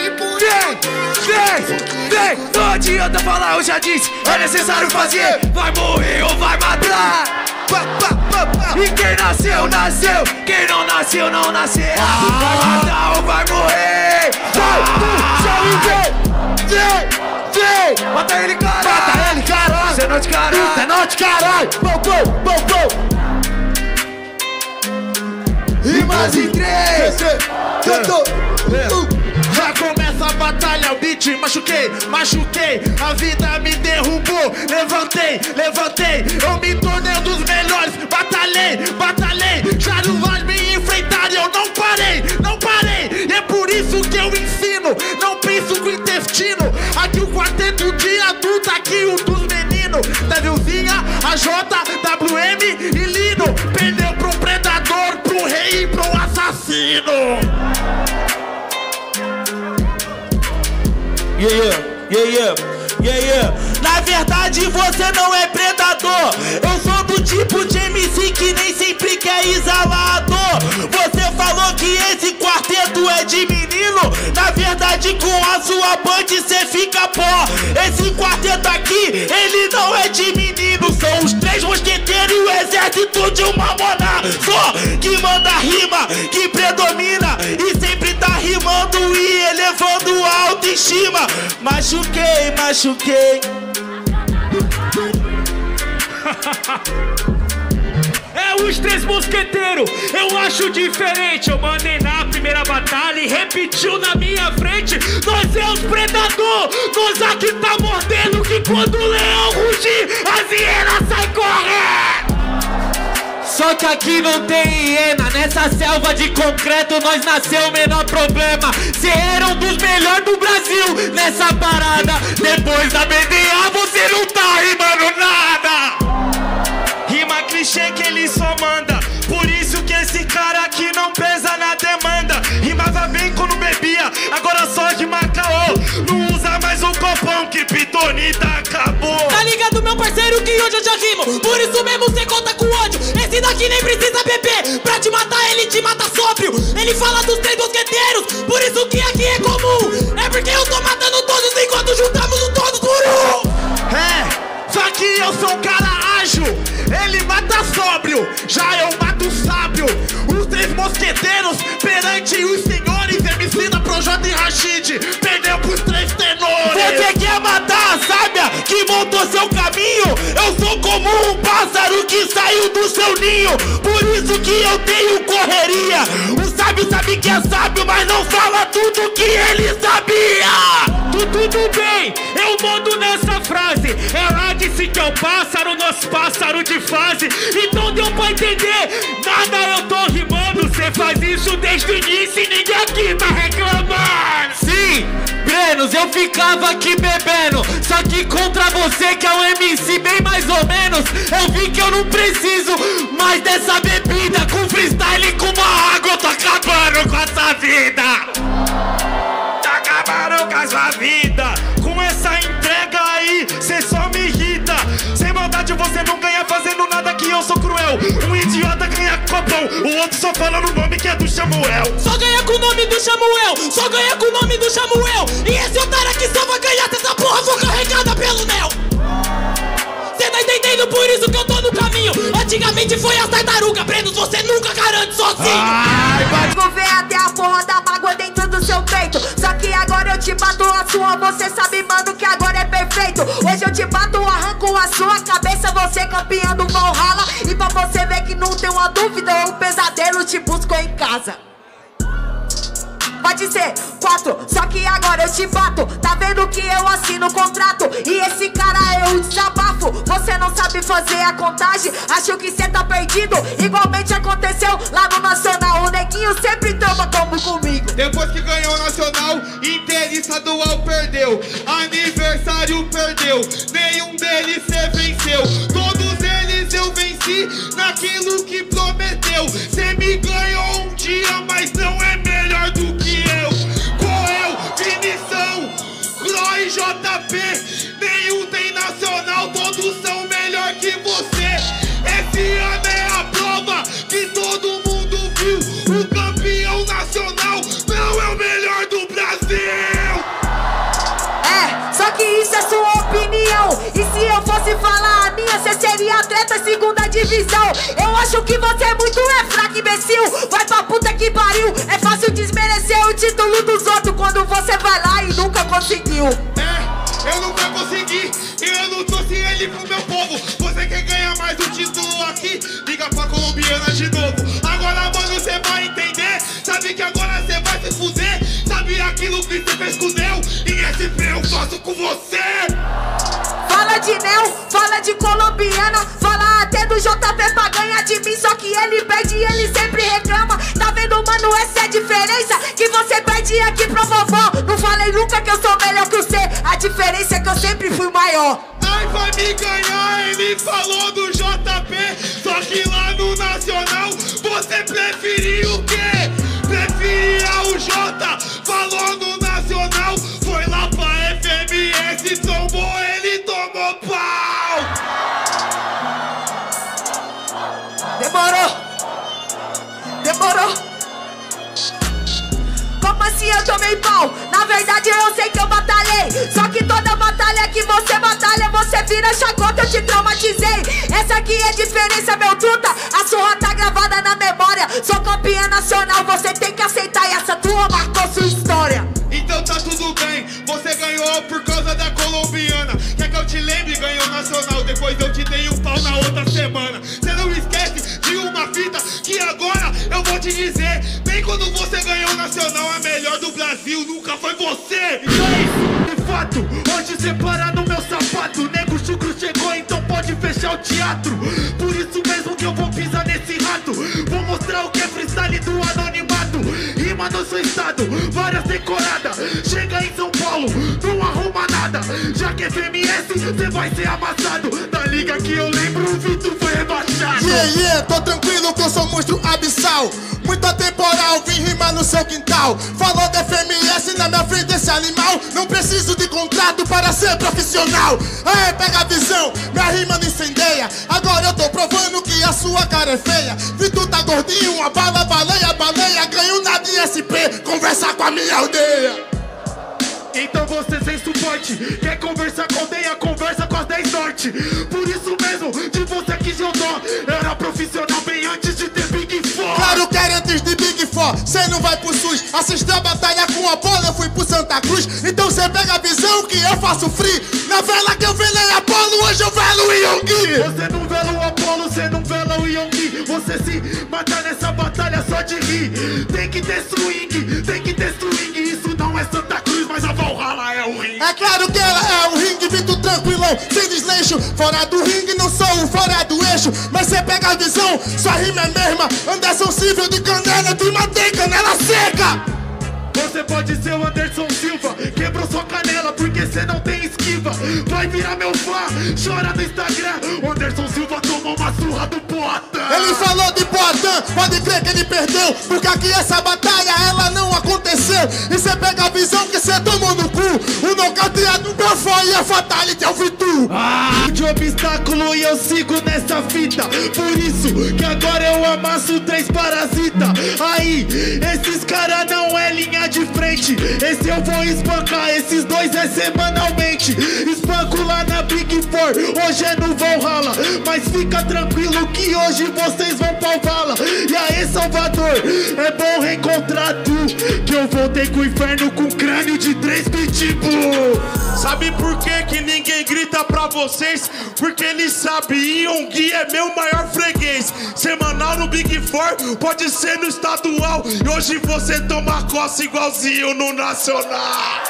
Vem. Não adianta falar, eu já disse. É necessário fazer. Vai morrer ou vai matar. E quem nasceu, nasceu. Quem não nasceu, não nascerá. Vai matar ou vai morrer. Vem. Mata ele, caralho. Cê não de caralho. Bom. Rimas em 3. Já começa a batalha, o beat, machuquei, a vida me derrubou, levantei, eu me tornei um dos melhores, batalhei, já não vai me enfrentar, eu não parei, e é por isso que eu ensino, não penso com o intestino, aqui o quarteto de adulto, aqui o dos meninos, Devilzinha, a J, WM e Lino, perdeu pro predador, pro rei e pro assassino. Yeah. Na verdade você não é predador. Eu sou do tipo de MC que nem sempre quer exalador. Você falou que esse quarteto é de menino. Na verdade com a sua band cê fica pó. Esse quarteto aqui, ele não é de menino. São os 3 mosqueteiros e o exército de uma mona só, que manda rima, que predomina e sempre tá rimando e elevando a autoestima. Machuquei. É os 3 mosqueteiros, eu acho diferente. Eu mandei na primeira batalha e repetiu na minha frente. Nós é os predador, nós aqui tá mordendo que quando o leão rugir, as hienas saem correndo. Só que aqui não tem hiena, nessa selva de concreto nós nasceu o menor problema. Cê era um dos melhores do Brasil nessa parada. Depois da BDA você não tá rimando nada. Rima clichê que ele só manda, por isso que esse cara aqui não pesa na demanda. Rimava bem quando bebia, agora só rima caô. Não usa mais o copão que pitonita acabou. Tá ligado, meu parceiro, que hoje eu já rimo, por isso mesmo cê conta com ódio. Esse daqui nem precisa beber, pra te matar ele te mata sóbrio. Ele fala dos 3 mosqueteiros, por isso que aqui é comum. É porque eu tô matando todos enquanto juntamos o todos por um. Só que eu sou um cara ágil, ele mata sóbrio, já eu mato sábio. Os 3 mosqueteiros perante os senhores, Emicida, Projota e Rashid, perdeu pros 3 tenores. Você quer matar a sábia que montou no seu caminho. Eu sou como um pássaro que saiu do seu ninho. Por isso que eu tenho correria. O sábio sabe que é sábio, mas não fala tudo que ele sabia. Tudo bem, eu mando nessa frase. Ela disse que é o pássaro, nosso pássaro de fase. Então deu pra entender, nada eu tô rimando. Cê faz isso desde o início e ninguém aqui tá reclamando. Sim, Brenos, eu ficava aqui bebendo. Só que contra você que é um MC bem mais ou menos, eu vi que eu não preciso mais dessa bebida. Com freestyle, com uma água, eu tô acabando com essa vida. Acabaram com a sua vida. Com essa entrega aí, cê só me irrita. Sem maldade você não ganha fazendo nada, que eu sou cruel. Um idiota ganha copão, o outro só fala no nome que é do Samuel. Só ganha com o nome do Samuel, só ganha com o nome do Samuel. E esse otário aqui só vai ganhar se essa porra for carregada pelo Nel. Cê tá entendendo? Por isso que eu tô no caminho. Antigamente foi as tartarugas, Brenos, você nunca garante sozinho. Vou ver até a porra da mágoa dentro do seu peito. Só que agora eu te bato a sua. Você sabe, mano, que agora é perfeito. Hoje eu te bato, arranco a sua cabeça. Você campeão do Valhalla. E pra você ver que não tem uma dúvida, o pesadelo te buscou em casa. Pode ser 4, só que agora eu te bato. Tá vendo que eu assino o contrato? E esse cara é o desabafo. Você não sabe fazer a contagem, acho que cê tá perdido. Igualmente aconteceu lá no Nacional. O neguinho sempre toma como comigo. Depois que ganhou o Nacional, Inter estadual perdeu. Aniversário perdeu. Nenhum deles cê venceu. Todos eles eu venci naquilo que prometeu. Cê me ganhou um dia, mas não é melhor do que eu. Coel, Vinição, Gro e JP. Nenhum tem Nacional, todos são melhor que você. Esse ano é a prova que todo mundo viu. O campeão nacional não é o melhor do Brasil. É, só que isso é sua opinião. E se eu fosse falar a minha, você seria atleta segunda divisão. Eu acho que você é muito fraco, imbecil. Vai pra puta que pariu. É fácil desmerecer o título dos outros quando você vai lá e nunca conseguiu. É, eu nunca consegui. E eu não trouxe ele pro meu povo. Você quer ganhar mais um título aqui? Liga pra colombiana de novo. Agora, mano, cê vai entender. Sabe que agora cê vai se fuder. Sabe aquilo que cê fez com o Nel? E SP eu faço com você. Fala de Nel, fala de colombiana, fala até do JP pra ganhar de mim. Só que ele perde e ele sempre reclama. Tá vendo, mano, essa é a diferença que você perde aqui pra vovó. Não falei nunca que eu sou melhor que você. A diferença é que eu sempre fui maior. Ai, vai me ganhar, ele falou do JP. Só que lá no Nacional você preferiu o quê? Preferia o J. Falou no Nacional, foi lá pra FMS, tombou, ele tomou pau. Demorou. Demorou. Como assim eu tomei pau? Na verdade eu sei que eu batalhei. Só que toda batalha que você batalha, você vira chacota, eu te traumatizei. Essa aqui é a diferença, meu truta. A surra tá gravada na memória. Sou campeã nacional, você tem que aceitar. E essa tua marcou sua história. Então tá tudo bem, você ganhou por causa da colombiana. Quer que eu te lembre? Ganhou nacional, depois eu te dei um pau na outra semana. Cê não esquece de uma fita que agora eu vou te dizer. Bem quando você ganhou nacional, a melhor do Brasil nunca foi você. De fato, hoje cê para no meu sapato. Nego Chucro chegou, então pode fechar o teatro. Por isso mesmo que eu vou pisar nesse rato. Vou mostrar o que é freestyle do anonimato. Rima no seu estado, várias decoradas. Chega em São Paulo, não arruma nada. Já que é FMS, cê vai ser amassado. Da liga que eu lembro, o Vitor foi rebaixado. Yeah, tô tranquilo que eu sou monstro abissal. Muito atemporal, vim rimar no seu quintal. Falou da FMS na minha frente esse animal. Não preciso de contrato para ser profissional. Aê, pega a visão, minha rima não incendeia. Agora eu tô provando que a sua cara é feia. Vitor tá gordinho, a bala, baleia, baleia. Ganho nada em SP, conversa com a minha aldeia. Então você sem suporte, quer conversar com aldeia, conversa com as 10 Norte. Por isso mesmo, de você que eu dó. Era profissional bem antes de ter Big Four. Claro que era antes de Big Four, cê não vai pro SUS. Assistiu a batalha com a bola, eu fui pro Santa Cruz. Então cê pega a visão que eu faço free. Na vela que eu velei Apolo, hoje eu velo o Yonggi. Você não vela o Apolo, você não vela o Yonggi. Você se matar nessa batalha só de rir. Tem que ter swing, tem que ter swing. Isso não é Santa Cruz, mas a Valhalla é o ringue. É claro que ela é o ringue, Vito tranquilão, sem desleixo. Fora do ringue, não sou o fora do eixo. Mas cê pega a visão, sua rima é mesma. Anderson Silva de canela, tu mantém canela seca. Você pode ser o Anderson Silva, quebrou sua canela porque cê não tem esquiva. Vai virar meu fã, chora no Instagram. O Anderson Silva tomou uma surra do Poatan. Ele falou de Poatan, pode crer que ele perdeu. Porque aqui essa batalha, ela não aconteceu. E cê pega a visão que cê tomou no cu. O nocauteado do foi e a fatality é o Vitu. De obstáculo e eu sigo nessa fita. Por isso que agora eu amasso 3 parasita. Aí, esses cara não é linha de frente. Esse eu vou espancar, esses 2 é semanalmente. Espanco lá na Big Four, hoje é no Valhalla. Mas fica tranquilo que hoje vocês vão pra vala. E aí, Salvador, é bom reencontrar tu. Que eu voltei com o inferno com crânio de 3 pitbull. Sabe por que ninguém grita pra vocês? Porque eles sabem, Yonggi é meu maior freguês. Semanal no Big Four, pode ser no estadual. E hoje você toma coça igualzinho no nacional.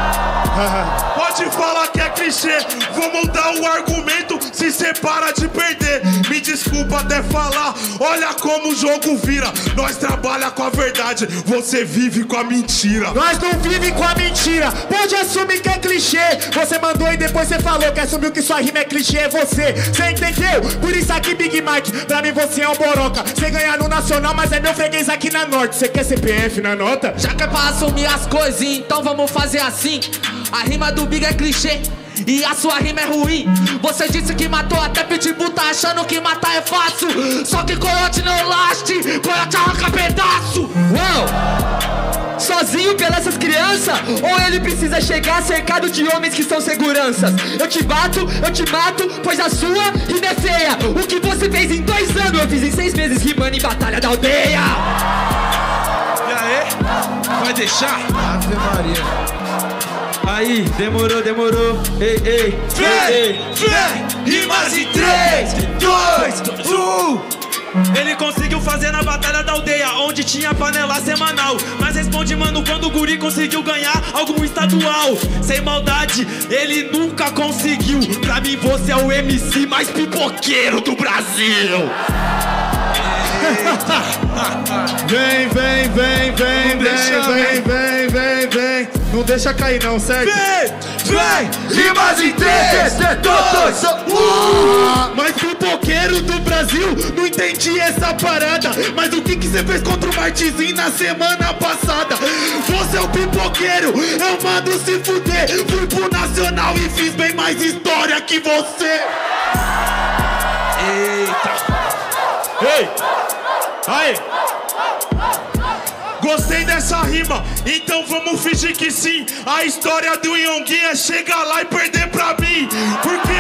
Pode falar que é clichê, vou mudar o argumento se cê para de perder. Me desculpa até falar, olha como o jogo vira. Nós trabalha com a verdade, você vive com a mentira. Nós não vive com a mentira, pode assumir que é clichê. Você mandou e depois você falou que assumiu que sua rima é clichê, é você. Cê entendeu? Por isso aqui Big Mike, pra mim você é um boroca. Cê ganha no nacional, mas é meu freguês aqui na norte. Cê quer CPF na nota? Já que é pra assumir as coisas, então vamos fazer assim. A rima do Big é clichê e a sua rima é ruim. Você disse que matou até Pitbull, tá achando que matar é fácil. Só que coiote não laste, coiote arranca pedaço. Uau! Sozinho pelas crianças? Ou ele precisa chegar cercado de homens que são seguranças? Eu te bato, eu te mato, pois a sua rima é feia. O que você fez em 2 anos, eu fiz em 6 meses rimando em Batalha da Aldeia. E aí? Vai deixar? Ave Maria. Aí, demorou. Ei, fé, rimas em 3, 2, 1. Ele conseguiu fazer na Batalha da Aldeia, onde tinha panela semanal. Mas responde, mano, quando o guri conseguiu ganhar algum estadual. Sem maldade, ele nunca conseguiu. Pra mim você é o MC mais pipoqueiro do Brasil. Vem. Não deixa cair não, certo? Vem, rimas em 3, 2, 1. Mas pipoqueiro do Brasil, não entendi essa parada. Mas o que você fez contra o Martinzinho na semana passada? Você é o pipoqueiro, eu mando se fuder. Fui pro Nacional e fiz bem mais história que você. Eita. Ei! Aí! Gostei dessa rima, então vamos fingir que sim. A história do Yonggi é chegar lá e perder pra mim. Por quê?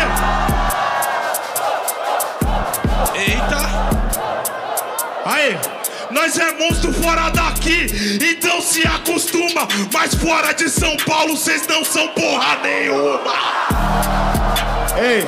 Eita! Aí! Nós é monstro fora daqui, então se acostuma. Mas fora de São Paulo, cês não são porra nenhuma. Ei!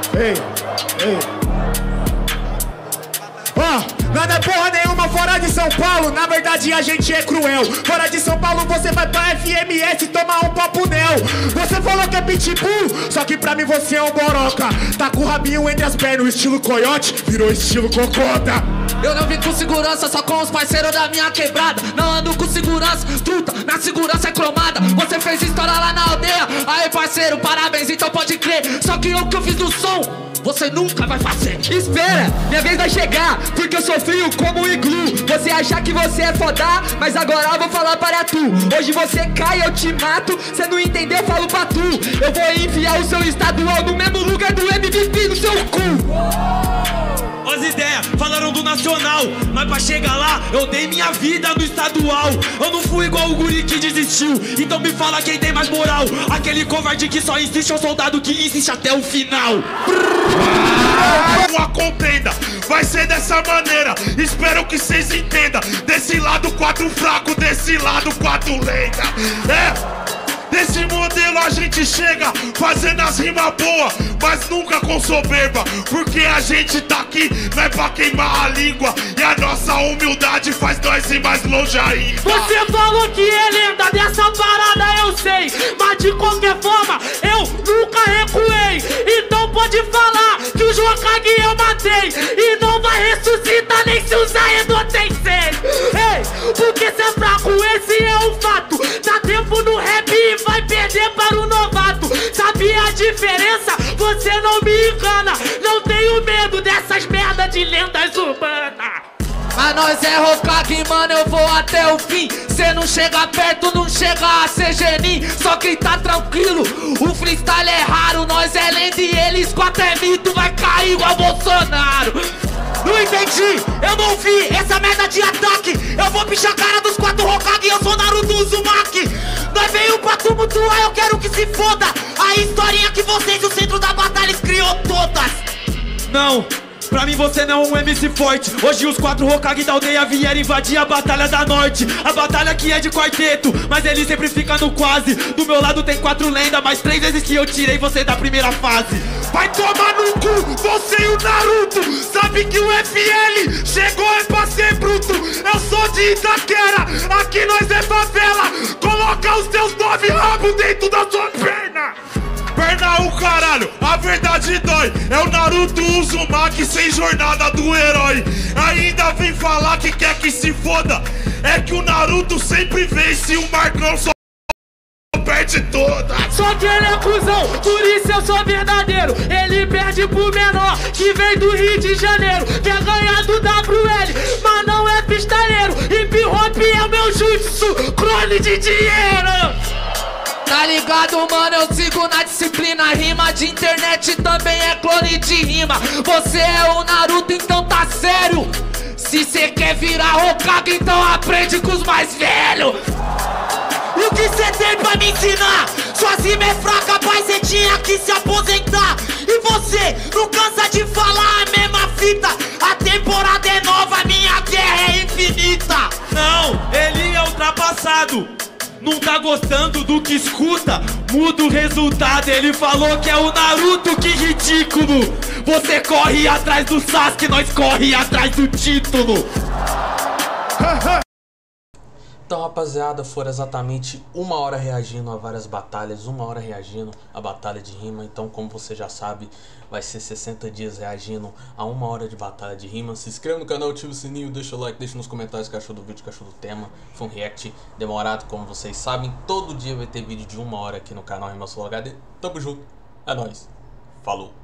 Nada é porra nenhuma fora de São Paulo. Na verdade a gente é cruel. Fora de São Paulo você vai pra FMS tomar um papo nel. Você falou que é pitbull, só que pra mim você é um boroca. Tá com o rabinho entre as pernas, o estilo coiote virou estilo cocota. Eu não vim com segurança, só com os parceiros da minha quebrada. Não ando com segurança, truta, minha segurança é cromada. Você fez história lá na aldeia, aí parceiro, parabéns, então pode crer. Só que eu fiz do som, você nunca vai fazer. Espera, minha vez vai chegar, porque eu sou frio como um iglu. Você acha que você é foda, mas agora eu vou falar para tu. Hoje você cai, eu te mato, cê não entendeu, eu falo pra tu. Eu vou enfiar o seu estadual no mesmo lugar do MVP no seu cu. As ideias falaram do nacional, mas pra chegar lá eu dei minha vida no estadual. Eu não fui igual o guri que desistiu, então me fala quem tem mais moral. Aquele covarde que só insiste ou soldado que insiste até o final. Uma contenda vai ser dessa maneira, espero que vocês entendam. Desse lado 4 fraco, desse lado 4 lenta. Desse modelo a gente chega fazendo as rimas boas, mas nunca com soberba, porque a gente tá aqui não é pra queimar a língua, e a nossa humildade faz nós ir mais longe ainda. Você falou que é lenda, dessa parada eu sei, mas de qualquer forma eu nunca recuei. Então pode falar que o Hokage eu matei, e não vai ressuscitar nem se usar Edo Tensei. Ei, porque cê é fraco, esse é um fato. Dá tempo no rap e vai perder para o novato. Sabia a diferença? Você não me engana. Não tenho medo dessas merda de lendas urbanas. Mas nós é Hokage, mano, eu vou até o fim. Cê não chega perto, não chega a ser genin. Só quem tá tranquilo, o freestyle é raro. Nós é lenda e eles quatro é mito. Vai cair igual Bolsonaro. Não entendi, eu não vi essa merda de ataque. Eu vou pichar a cara dos quatro Hokage, eu sou Naruto Uzumaki. Nós veio pra tumultuar, eu quero que se foda. A historinha que vocês, o centro da batalha, criou todas. Não, pra mim você não é um MC forte. Hoje os quatro Hokage da aldeia vieram invadir a Batalha da Norte. A batalha que é de quarteto, mas ele sempre fica no quase. Do meu lado tem 4 lendas, mas 3 vezes que eu tirei você da primeira fase. Vai tomar no cu, você e o Naruto. Sabe que o FL chegou é pra ser bruto. Eu sou de Itaquera, aqui nós é favela. Coloca os teus 9 rabos dentro da sua perna. Perna o caralho, a verdade dói. É o Naruto Uzumaki sem jornada do herói. Ainda vem falar que quer que se foda. É que o Naruto sempre vence, o Marcão só perde toda. Só que ele é cuzão, por isso eu sou verdadeiro. Ele perde pro menor, que vem do Rio de Janeiro. Quer ganhar do WL, mas não é pistaleiro. Hip hop é o meu jutsu, clone de dinheiro. Tá ligado, mano? Eu sigo na disciplina. Rima de internet também é clone de rima. Você é o Naruto, então tá sério. Se cê quer virar Hokage, então aprende com os mais velhos. O que cê tem pra me ensinar? Sua rima é fraca, pai, cê tinha que se aposentar. E você não cansa de falar a mesma fita. A temporada é nova, minha guerra é infinita. Não, ele é ultrapassado. Não tá gostando do que escuta, muda o resultado. Ele falou que é o Naruto, que ridículo. Você corre atrás do Sasuke, nós corre atrás do título. Então, rapaziada, foram exatamente 1 hora reagindo a várias batalhas, 1 hora reagindo a batalha de rima. Então, como você já sabe, vai ser 60 dias reagindo a 1 hora de batalha de rima. Se inscreva no canal, ativa o sininho, deixa o like, deixa nos comentários o que achou do vídeo, o que achou do tema. Foi um react demorado, como vocês sabem. Todo dia vai ter vídeo de 1 hora aqui no canal RimaslogHD. Tamo junto, é nóis, falou.